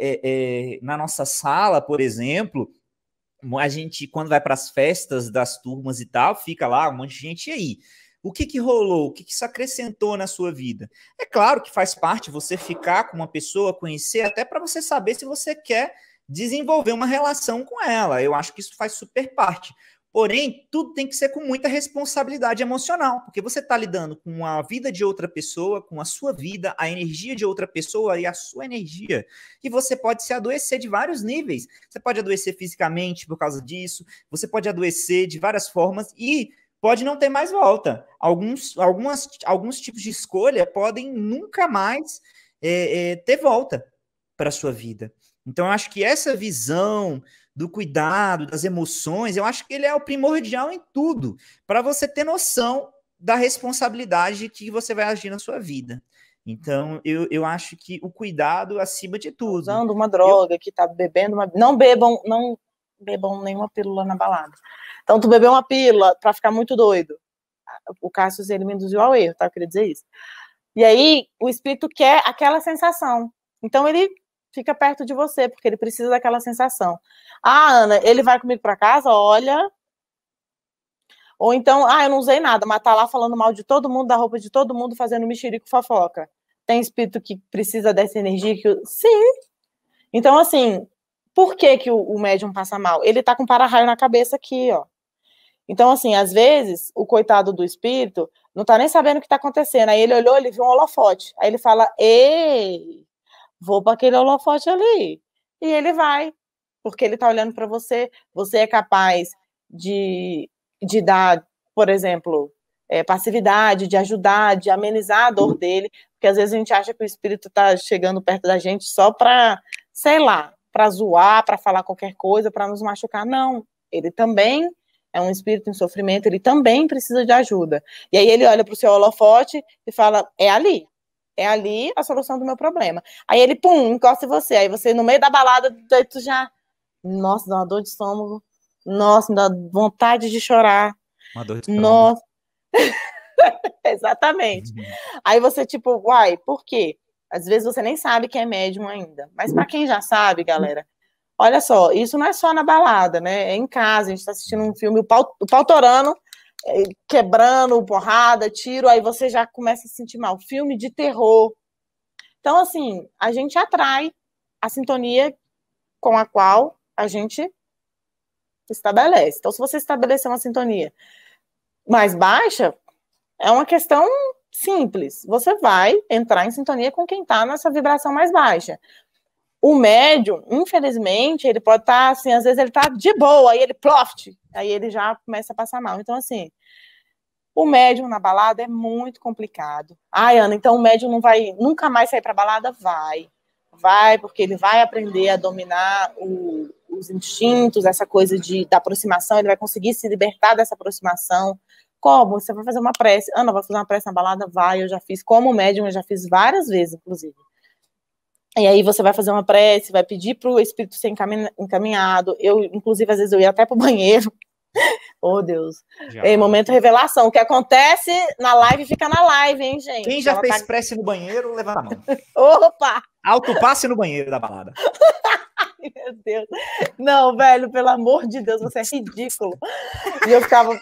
Speaker 11: sala, por exemplo, a gente, quando vai para as festas das turmas e tal, fica lá um monte de gente, e aí? O que rolou? O que isso acrescentou na sua vida? É claro que faz parte você ficar com uma pessoa, conhecer, até para você saber se você quer desenvolver uma relação com ela. Eu acho que isso faz super parte. Porém, tudo tem que ser com muita responsabilidade emocional, porque você está lidando com a vida de outra pessoa, com a sua vida, a energia de outra pessoa e a sua energia. E você pode se adoecer de vários níveis. Você pode adoecer fisicamente por causa disso, você pode adoecer de várias formas e pode não ter mais volta. Alguns tipos de escolha podem nunca mais ter volta para a sua vida. Então, eu acho que essa visão do cuidado, das emoções, eu acho que ele é o primordial em tudo, para você ter noção da responsabilidade que você vai agir na sua vida. Então, eu acho que o cuidado acima de tudo.
Speaker 12: Usando uma droga, que tá bebendo uma... Não bebam nenhuma pílula na balada. Então, tu bebeu uma pílula para ficar muito doido. O Cássio, ele me induziu ao erro, tá? Eu queria dizer isso. E aí, o espírito quer aquela sensação. Então, ele fica perto de você, porque ele precisa daquela sensação. Ah, Ana, ele vai comigo para casa, olha... Ou então, eu não usei nada, mas tá lá falando mal de todo mundo, da roupa de todo mundo, fazendo mexerico fofoca. Tem espírito que precisa dessa energia? Sim. Então, assim, por que o médium passa mal? Ele tá com para-raio na cabeça aqui, ó. Então, assim, às vezes, o coitado do espírito não tá nem sabendo o que tá acontecendo. Aí ele olhou, ele viu um holofote. Aí ele fala, ei, vou para aquele holofote ali. E ele vai, porque ele tá olhando para você. Você é capaz de dar, por exemplo, passividade, de ajudar, de amenizar a dor dele, porque às vezes a gente acha que o espírito tá chegando perto da gente só para, sei lá, para zoar, para falar qualquer coisa, para nos machucar. Não, ele também é um espírito em sofrimento, ele também precisa de ajuda. E aí ele olha para o seu holofote e fala, é ali a solução do meu problema. Aí ele, pum, encosta em você, aí você no meio da balada, tu já, nossa, dá uma dor de estômago, nossa, me dá vontade de chorar.
Speaker 11: Uma dor de estômago.
Speaker 12: Nossa. Exatamente. Aí você, tipo, uai, por quê? Às vezes você nem sabe que é médium ainda. Mas para quem já sabe, galera, olha só, isso não é só na balada, né? É em casa, a gente tá assistindo um filme, o pau torando, quebrando, porrada, tiro, aí você já começa a se sentir mal. Filme de terror. Então, assim, a gente atrai a sintonia com a qual a gente estabelece. Então, se você estabelecer uma sintonia mais baixa, é uma questão simples. Você vai entrar em sintonia com quem está nessa vibração mais baixa. O médium, infelizmente, ele pode estar, assim, às vezes ele está de boa, aí ele ploft, aí ele já começa a passar mal. Então, assim, o médium na balada é muito complicado. Ai, Ana, então o médium não vai nunca mais sair para balada? Vai, porque ele vai aprender a dominar os instintos, essa coisa da aproximação, ele vai conseguir se libertar dessa aproximação. Como? Você vai fazer uma prece. Ana, vai fazer uma prece na balada? Vai, eu já fiz. Como médium, eu já fiz várias vezes, inclusive. E aí você vai fazer uma prece, vai pedir para o espírito ser encaminhado. Eu, inclusive, às vezes eu ia até para o banheiro. Oh, Deus. Momento revelação. O que acontece na live fica na live, hein, gente?
Speaker 11: Quem já fez prece no banheiro, levanta a mão.
Speaker 12: Opa!
Speaker 11: Autopasse no banheiro da balada.
Speaker 12: Ai, meu Deus. Não, velho, pelo amor de Deus, você é ridículo. E eu ficava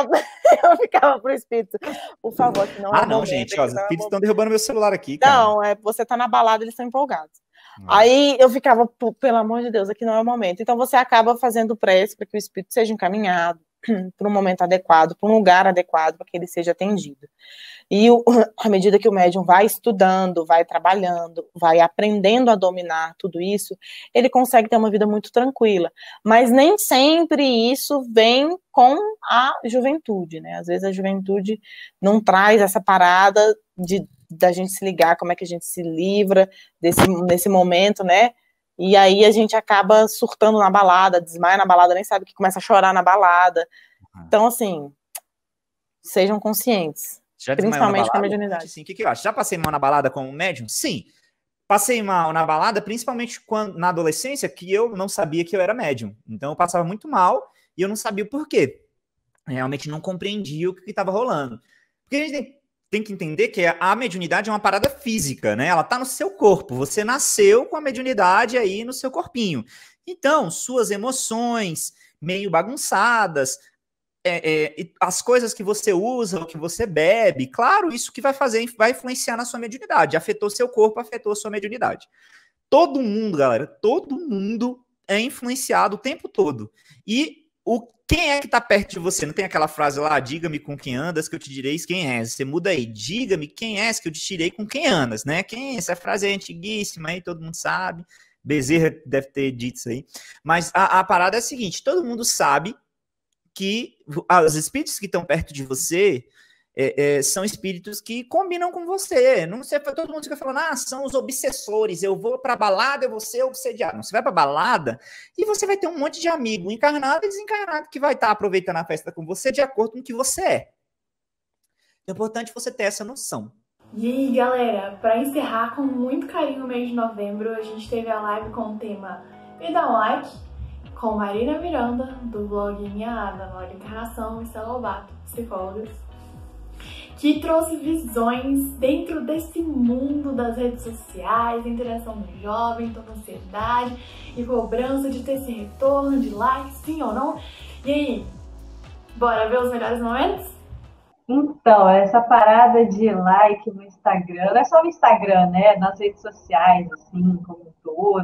Speaker 12: pro espírito. Por favor, que não é
Speaker 11: não, gente, ó, os espíritos estão derrubando meu celular aqui, cara.
Speaker 12: Não, você tá na balada, eles estão empolgados. Aí eu ficava, pelo amor de Deus, aqui não é o momento. Então você acaba fazendo prece para que o espírito seja encaminhado para um momento adequado, para um lugar adequado, para que ele seja atendido. E à medida que o médium vai estudando, vai trabalhando, vai aprendendo a dominar tudo isso, ele consegue ter uma vida muito tranquila. Mas nem sempre isso vem com a juventude, né? Às vezes a juventude não traz essa parada da gente se ligar, como é que a gente se livra nesse momento, né? E aí a gente acaba surtando na balada, desmaia na balada, nem sabe que começa a chorar na balada. Então, assim, sejam conscientes.
Speaker 11: Já
Speaker 12: principalmente
Speaker 11: com
Speaker 12: a mediunidade.
Speaker 11: Sim, o que eu acho? Já passei mal na balada como médium? Sim. Passei mal na balada, principalmente na adolescência, que eu não sabia que eu era médium. Então eu passava muito mal e eu não sabia o porquê. Realmente não compreendia o que estava rolando. Porque a gente tem que entender que a mediunidade é uma parada física, né? Ela tá no seu corpo. Você nasceu com a mediunidade aí no seu corpinho. Então, suas emoções meio bagunçadas, as coisas que você usa, o que você bebe, claro, isso que vai influenciar na sua mediunidade. Afetou seu corpo, afetou sua mediunidade. Todo mundo, galera, todo mundo é influenciado o tempo todo. E quem é que tá perto de você? Não tem aquela frase lá, diga-me com quem andas que eu te direi quem és. Você muda aí, diga-me quem és que eu te direi com quem andas, né? Essa frase é antiguíssima aí, todo mundo sabe. Bezerra deve ter dito isso aí. Mas a parada é a seguinte, todo mundo sabe que os espíritos que estão perto de você são espíritos que combinam com você. Não sei, todo mundo fica falando, são os obsessores, eu vou pra balada, eu vou ser obsediado. Não, você vai pra balada e você vai ter um monte de amigo encarnado e desencarnado que vai estar aproveitando a festa com você de acordo com o que você é. É importante você ter essa noção.
Speaker 1: E aí, galera, para encerrar com muito carinho o mês de novembro, a gente teve a live com o tema Me Dá um Like, com Marina Miranda, do blog Minha Ada, Nova Encarnação, e Stella Lobato, psicólogas, que trouxe visões dentro desse mundo das redes sociais, interação do jovem, toda ansiedade e cobrança de ter esse retorno de like, sim ou não. E aí, bora ver os melhores momentos?
Speaker 13: Então, essa parada de like no Instagram, não é só no Instagram, né? Nas redes sociais, assim, como um todo.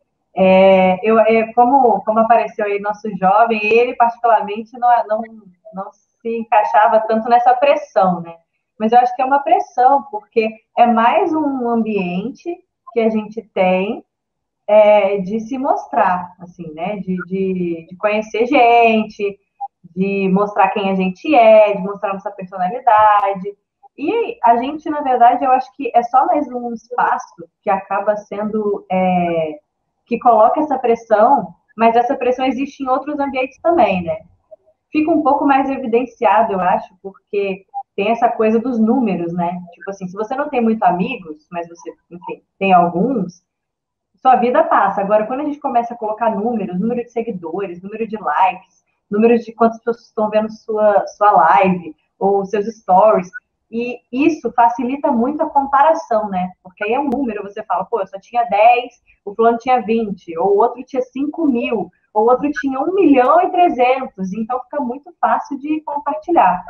Speaker 13: Como apareceu aí nosso jovem, ele particularmente não se encaixava tanto nessa pressão, né? Mas eu acho que é uma pressão, porque é mais um ambiente que a gente tem de se mostrar, assim, né? De conhecer gente, de mostrar quem a gente é, de mostrar nossa personalidade. E a gente, na verdade, eu acho que é só mais um espaço que acaba sendo... que coloca essa pressão, mas essa pressão existe em outros ambientes também, né? Fica um pouco mais evidenciado, eu acho, porque tem essa coisa dos números, né? Tipo assim, se você não tem muitos amigos, mas você, enfim, tem alguns, sua vida passa. Agora, quando a gente começa a colocar números, número de seguidores, número de likes, número de quantas pessoas estão vendo sua live, ou seus stories, E isso facilita muito a comparação, né? Porque aí é um número, você fala, pô, eu só tinha 10, o fulano tinha 20, ou o outro tinha 5.000, ou o outro tinha 1.300.000, então fica muito fácil de compartilhar.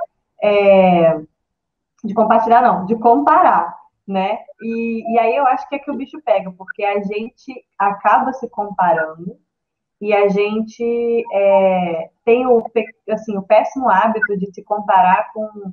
Speaker 13: De compartilhar não, de comparar, né? E aí eu acho que é que o bicho pega, porque a gente acaba se comparando e a gente tem o péssimo hábito de se comparar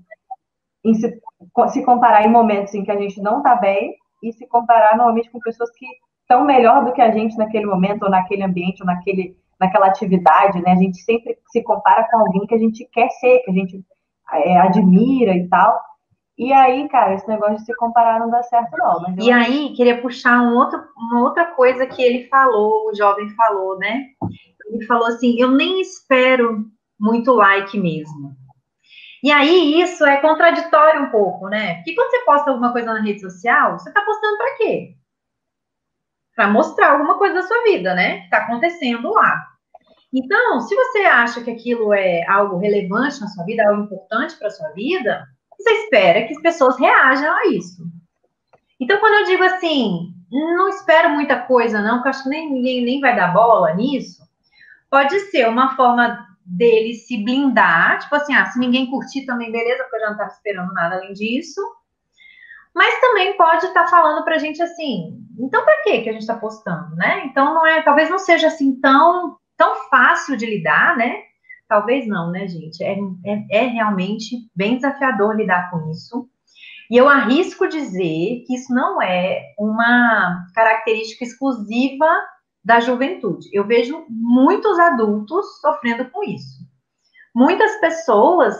Speaker 13: se comparar em momentos em que a gente não está bem e se comparar normalmente com pessoas que estão melhor do que a gente naquele momento, ou naquele ambiente, ou naquela atividade, né? A gente sempre se compara com alguém que a gente quer ser, que a gente admira e tal. E aí, cara, esse negócio de se comparar não dá certo, não. Mas
Speaker 14: E aí, queria puxar uma outra coisa que ele falou, o jovem falou, né? Ele falou assim, eu nem espero muito like mesmo. E aí, isso é contraditório um pouco, né? Porque quando você posta alguma coisa na rede social, você tá postando pra quê? Pra mostrar alguma coisa da sua vida, né? Que tá acontecendo lá. Então, se você acha que aquilo é algo relevante na sua vida, algo importante pra sua vida, você espera que as pessoas reajam a isso. Então, quando eu digo assim, não espero muita coisa não, porque eu acho que ninguém nem vai dar bola nisso, pode ser uma forma dele se blindar, tipo assim, se ninguém curtir também, beleza, porque eu já não estava esperando nada além disso. Mas também pode estar falando pra gente assim, então pra que a gente está postando, né? Então, talvez não seja assim tão fácil de lidar, né? Talvez não, né, gente? É realmente bem desafiador lidar com isso. E eu arrisco dizer que isso não é uma característica exclusiva da juventude. Eu vejo muitos adultos sofrendo com isso. Muitas pessoas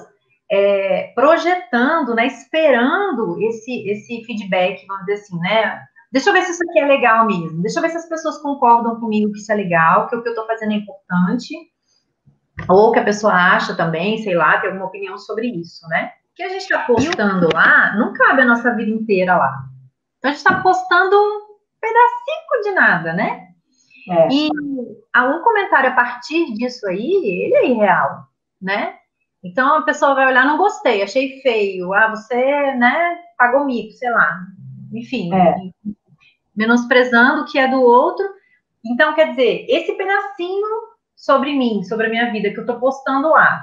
Speaker 14: projetando, né, esperando esse feedback, vamos dizer assim, né? Deixa eu ver se isso aqui é legal mesmo. Deixa eu ver se as pessoas concordam comigo que isso é legal, que o que eu estou fazendo é importante. Ou que a pessoa acha também, sei lá, tem alguma opinião sobre isso, né? O que a gente está postando lá, não cabe a nossa vida inteira lá. Então, a gente está postando um pedacinho de nada, né? E um comentário a partir disso aí, ele é irreal, né? Então, a pessoa vai olhar, não gostei, achei feio. Você, né, pagou mico, sei lá. Enfim, menosprezando o que é do outro. Então, quer dizer, esse pedacinho sobre mim, sobre a minha vida, que eu tô postando lá.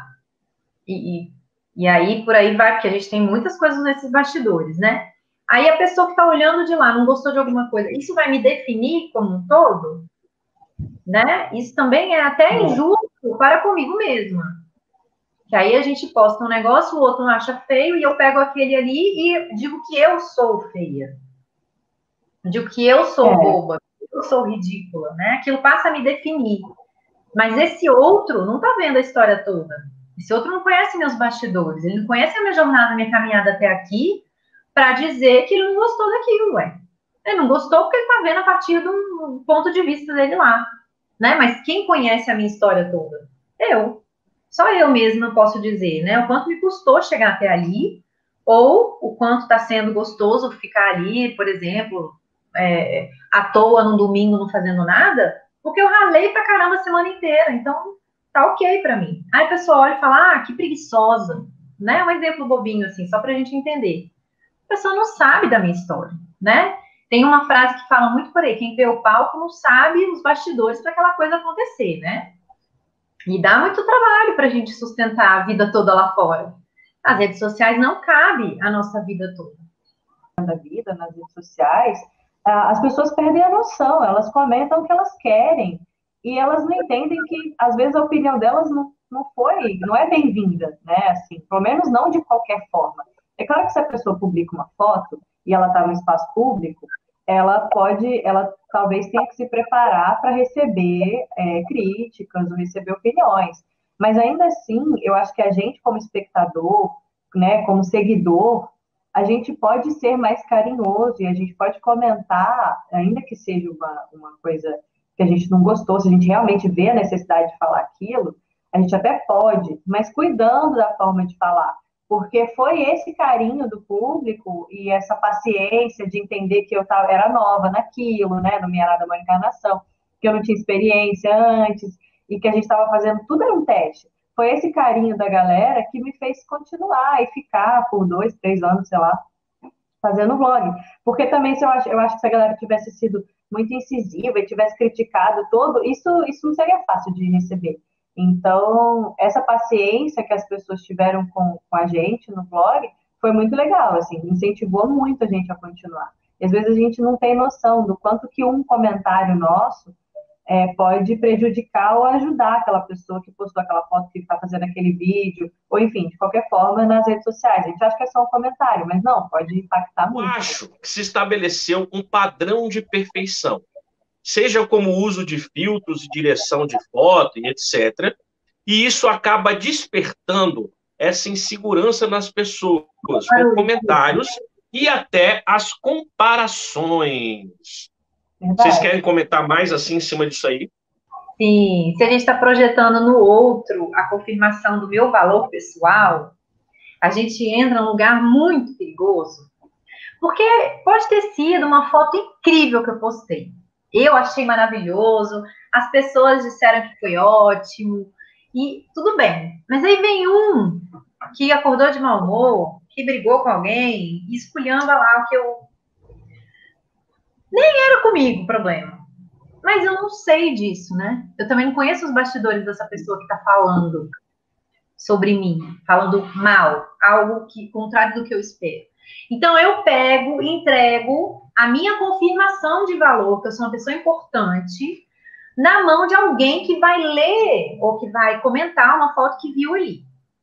Speaker 14: E aí, por aí vai, porque a gente tem muitas coisas nesses bastidores, né? Aí a pessoa que tá olhando de lá não gostou de alguma coisa, isso vai me definir como um todo? Né? Isso também é até injusto para comigo mesma. Que aí a gente posta um negócio, o outro não acha feio, e eu pego aquele ali e digo que eu sou feia. Digo que eu sou boba, que eu sou ridícula, né? Aquilo passa a me definir. Mas esse outro não tá vendo a história toda. Esse outro não conhece meus bastidores. Ele não conhece a minha jornada, a minha caminhada até aqui para dizer que ele não gostou daquilo, ué. Ele não gostou porque ele tá vendo a partir do ponto de vista dele lá, né? Mas quem conhece a minha história toda? Eu. Só eu mesma posso dizer, né? O quanto me custou chegar até ali, ou o quanto está sendo gostoso ficar ali, por exemplo, à toa num domingo não fazendo nada, porque eu ralei pra caramba a semana inteira, então tá ok pra mim. Aí a pessoa olha e fala, que preguiçosa, né? Um exemplo bobinho, assim, só pra gente entender. A pessoa não sabe da minha história, né? Tem uma frase que fala muito por aí, quem vê o palco não sabe os bastidores para aquela coisa acontecer, né? E dá muito trabalho pra gente sustentar a vida toda lá fora. As redes sociais não cabe a nossa vida toda.
Speaker 13: Da vida, nas redes sociais, as pessoas perdem a noção, elas comentam o que elas querem e elas não entendem que, às vezes, a opinião delas não é bem-vinda, né? Assim, pelo menos não de qualquer forma. É claro que se a pessoa publica uma foto e ela está no espaço público, ela talvez tenha que se preparar para receber críticas ou receber opiniões. Mas ainda assim, eu acho que a gente, como espectador, né, como seguidor, a gente pode ser mais carinhoso e a gente pode comentar, ainda que seja uma coisa que a gente não gostou, se a gente realmente vê a necessidade de falar aquilo, a gente até pode, mas cuidando da forma de falar, porque foi esse carinho do público e essa paciência de entender que eu era nova naquilo, né, não me era nada uma encarnação, que eu não tinha experiência antes e que a gente estava fazendo tudo era um teste. foi esse carinho da galera que me fez continuar e ficar por 2, 3 anos, sei lá, fazendo vlog. Porque também, se eu acho que se a galera tivesse sido muito incisiva e tivesse criticado todo, isso não seria fácil de receber. Então, essa paciência que as pessoas tiveram com a gente no vlog foi muito legal, assim, incentivou muito a gente a continuar. E às vezes a gente não tem noção do quanto que um comentário nosso pode prejudicar ou ajudar aquela pessoa que postou aquela foto, que está fazendo aquele vídeo, ou enfim, de qualquer forma, nas redes sociais. A gente acha que é só um comentário, mas não, pode impactar muito.
Speaker 8: Eu acho que se estabeleceu um padrão de perfeição, seja como uso de filtros, direção de foto e etc. E isso acaba despertando essa insegurança nas pessoas, com comentários e até as comparações.
Speaker 13: Verdade.
Speaker 8: Vocês querem comentar mais assim em cima disso aí?
Speaker 14: Sim, se a gente está projetando no outro a confirmação do meu valor pessoal, a gente entra num lugar muito perigoso, porque pode ter sido uma foto incrível que eu postei. Eu achei maravilhoso, as pessoas disseram que foi ótimo, e tudo bem. Mas aí vem um que acordou de mau humor, que brigou com alguém, e esculhamba lá o que eu... Nem era comigo o problema. Mas eu não sei disso, né? Eu também não conheço os bastidores dessa pessoa que está falando sobre mim, falando mal, algo que contrário do que eu espero. Então eu pego e entrego a minha confirmação de valor, que eu sou uma pessoa importante, na mão de alguém que vai ler ou que vai comentar uma foto que viu ali.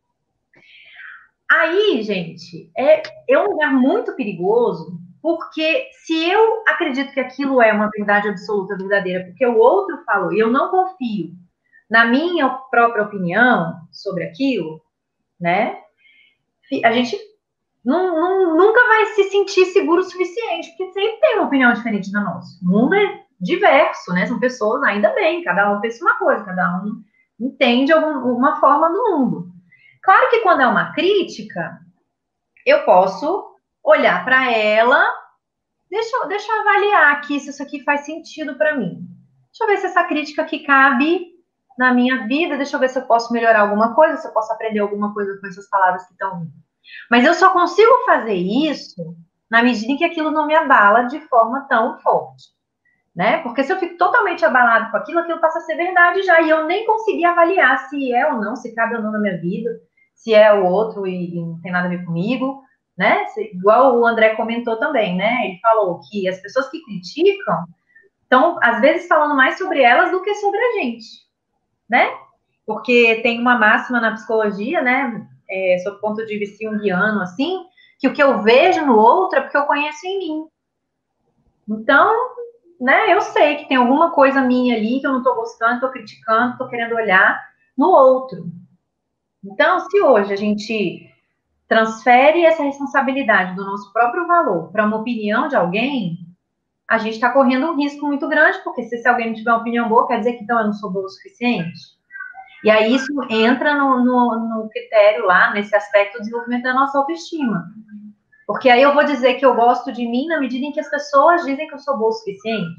Speaker 14: Aí, gente, é um lugar muito perigoso, porque se eu acredito que aquilo é uma verdade absoluta, verdadeira, porque o outro falou, e eu não confio na minha própria opinião sobre aquilo, né? A gente nunca vai se sentir seguro o suficiente, porque sempre tem uma opinião diferente da nossa. O mundo é diverso, né? São pessoas, ainda bem, cada um pensa uma coisa, cada um entende uma forma do mundo. Claro que quando é uma crítica, eu posso olhar para ela, deixa eu avaliar aqui se isso aqui faz sentido para mim. Deixa eu ver se essa crítica aqui cabe na minha vida, deixa eu ver se eu posso melhorar alguma coisa, se eu posso aprender alguma coisa com essas palavras que estão vindo. Mas eu só consigo fazer isso na medida em que aquilo não me abala de forma tão forte, né? Porque se eu fico totalmente abalado com aquilo passa a ser verdade já, e eu nem consegui avaliar se é ou não, se cabe ou não na minha vida, se é o outro e não tem nada a ver comigo, né? Igual o André comentou também, né? Ele falou que as pessoas que criticam estão, às vezes, falando mais sobre elas do que sobre a gente, né? Porque tem uma máxima na psicologia, né? Sob o ponto de vista junguiano, assim, que o que eu vejo no outro é porque eu conheço em mim. Então, né, eu sei que tem alguma coisa minha ali que eu não estou gostando, estou criticando, estou querendo olhar no outro. Então, se hoje a gente transfere essa responsabilidade do nosso próprio valor para uma opinião de alguém, a gente está correndo um risco muito grande, porque se alguém não tiver uma opinião boa, quer dizer que então eu não sou boa o suficiente? E aí isso entra no critério lá, nesse aspecto do desenvolvimento da nossa autoestima. Porque aí eu vou dizer que eu gosto de mim na medida em que as pessoas dizem que eu sou boa o suficiente.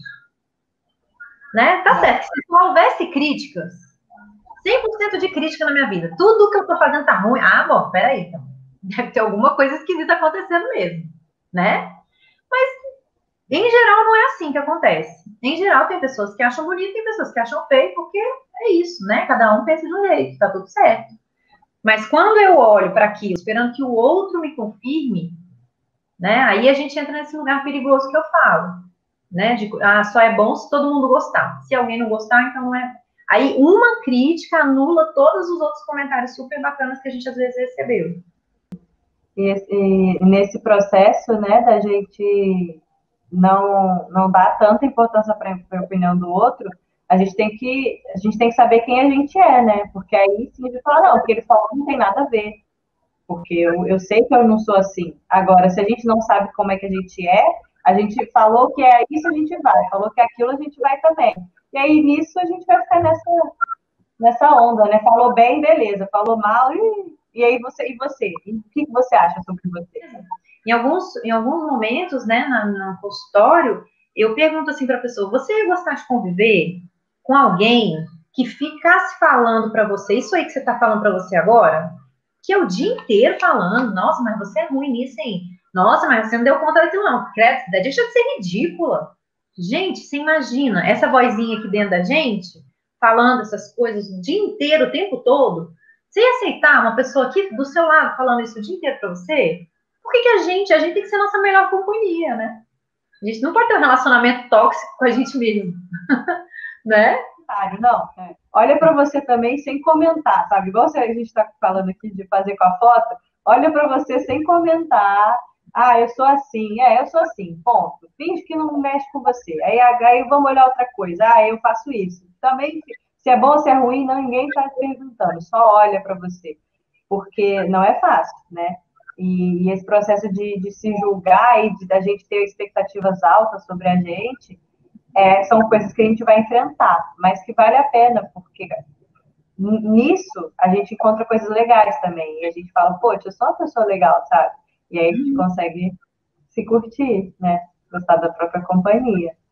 Speaker 14: Né? Tá certo. Se não houvesse críticas, 100% de crítica na minha vida, tudo que eu tô fazendo tá ruim. Ah, bom, peraí, então. Deve ter alguma coisa esquisita acontecendo mesmo. Né? Mas, em geral, não é assim que acontece. Em geral, tem pessoas que acham bonito, tem pessoas que acham feio, porque é isso, né? Cada um pensa de um jeito, tá tudo certo. Mas quando eu olho para aquilo, esperando que o outro me confirme, né? Aí a gente entra nesse lugar perigoso que eu falo, né? Só é bom se todo mundo gostar. Se alguém não gostar, então não é. Aí uma crítica anula todos os outros comentários super bacanas que a gente às vezes recebeu.
Speaker 13: E nesse processo, né, da gente não dar tanta importância para a opinião do outro, a gente tem que saber quem a gente é, né? Porque aí sim a gente fala, não, o que ele falou não tem nada a ver. Porque eu sei que eu não sou assim. Agora, se a gente não sabe como é que a gente falou que é isso, a gente vai. Falou que é aquilo, a gente vai também. E aí, nisso, a gente vai ficar nessa onda, né? Falou bem, beleza. Falou mal, e aí você? E você? E o que você acha sobre você?
Speaker 14: Em alguns momentos, né, no consultório, eu pergunto assim para a pessoa, você ia gostar de conviver com alguém que ficasse falando para você, isso aí que você está falando para você agora, que é o dia inteiro falando, nossa, mas você é ruim nisso, hein? Nossa, mas você não deu conta daquilo não. Credo, deixa de ser ridícula. Gente, você imagina essa vozinha aqui dentro da gente, falando essas coisas o dia inteiro, o tempo todo? Você ia aceitar uma pessoa aqui do seu lado falando isso o dia inteiro para você? Por que a gente tem que ser a nossa melhor companhia, né? A gente não pode ter um relacionamento tóxico com a gente mesmo, né?
Speaker 13: Não. Olha para você também sem comentar, sabe? Igual a gente está falando aqui de fazer com a foto, olha para você sem comentar. Ah, eu sou assim. Eu sou assim, ponto. Finge que não mexe com você. Aí vamos olhar outra coisa. Ah, eu faço isso. Também, se é bom ou se é ruim, ninguém está perguntando. Só olha para você. Porque não é fácil, né? E esse processo de se julgar e da gente ter expectativas altas sobre a gente, são coisas que a gente vai enfrentar, mas que vale a pena, porque nisso a gente encontra coisas legais também. E a gente fala, poxa, eu sou uma pessoa legal, sabe? E aí a gente consegue se curtir, né? Gostar da própria companhia.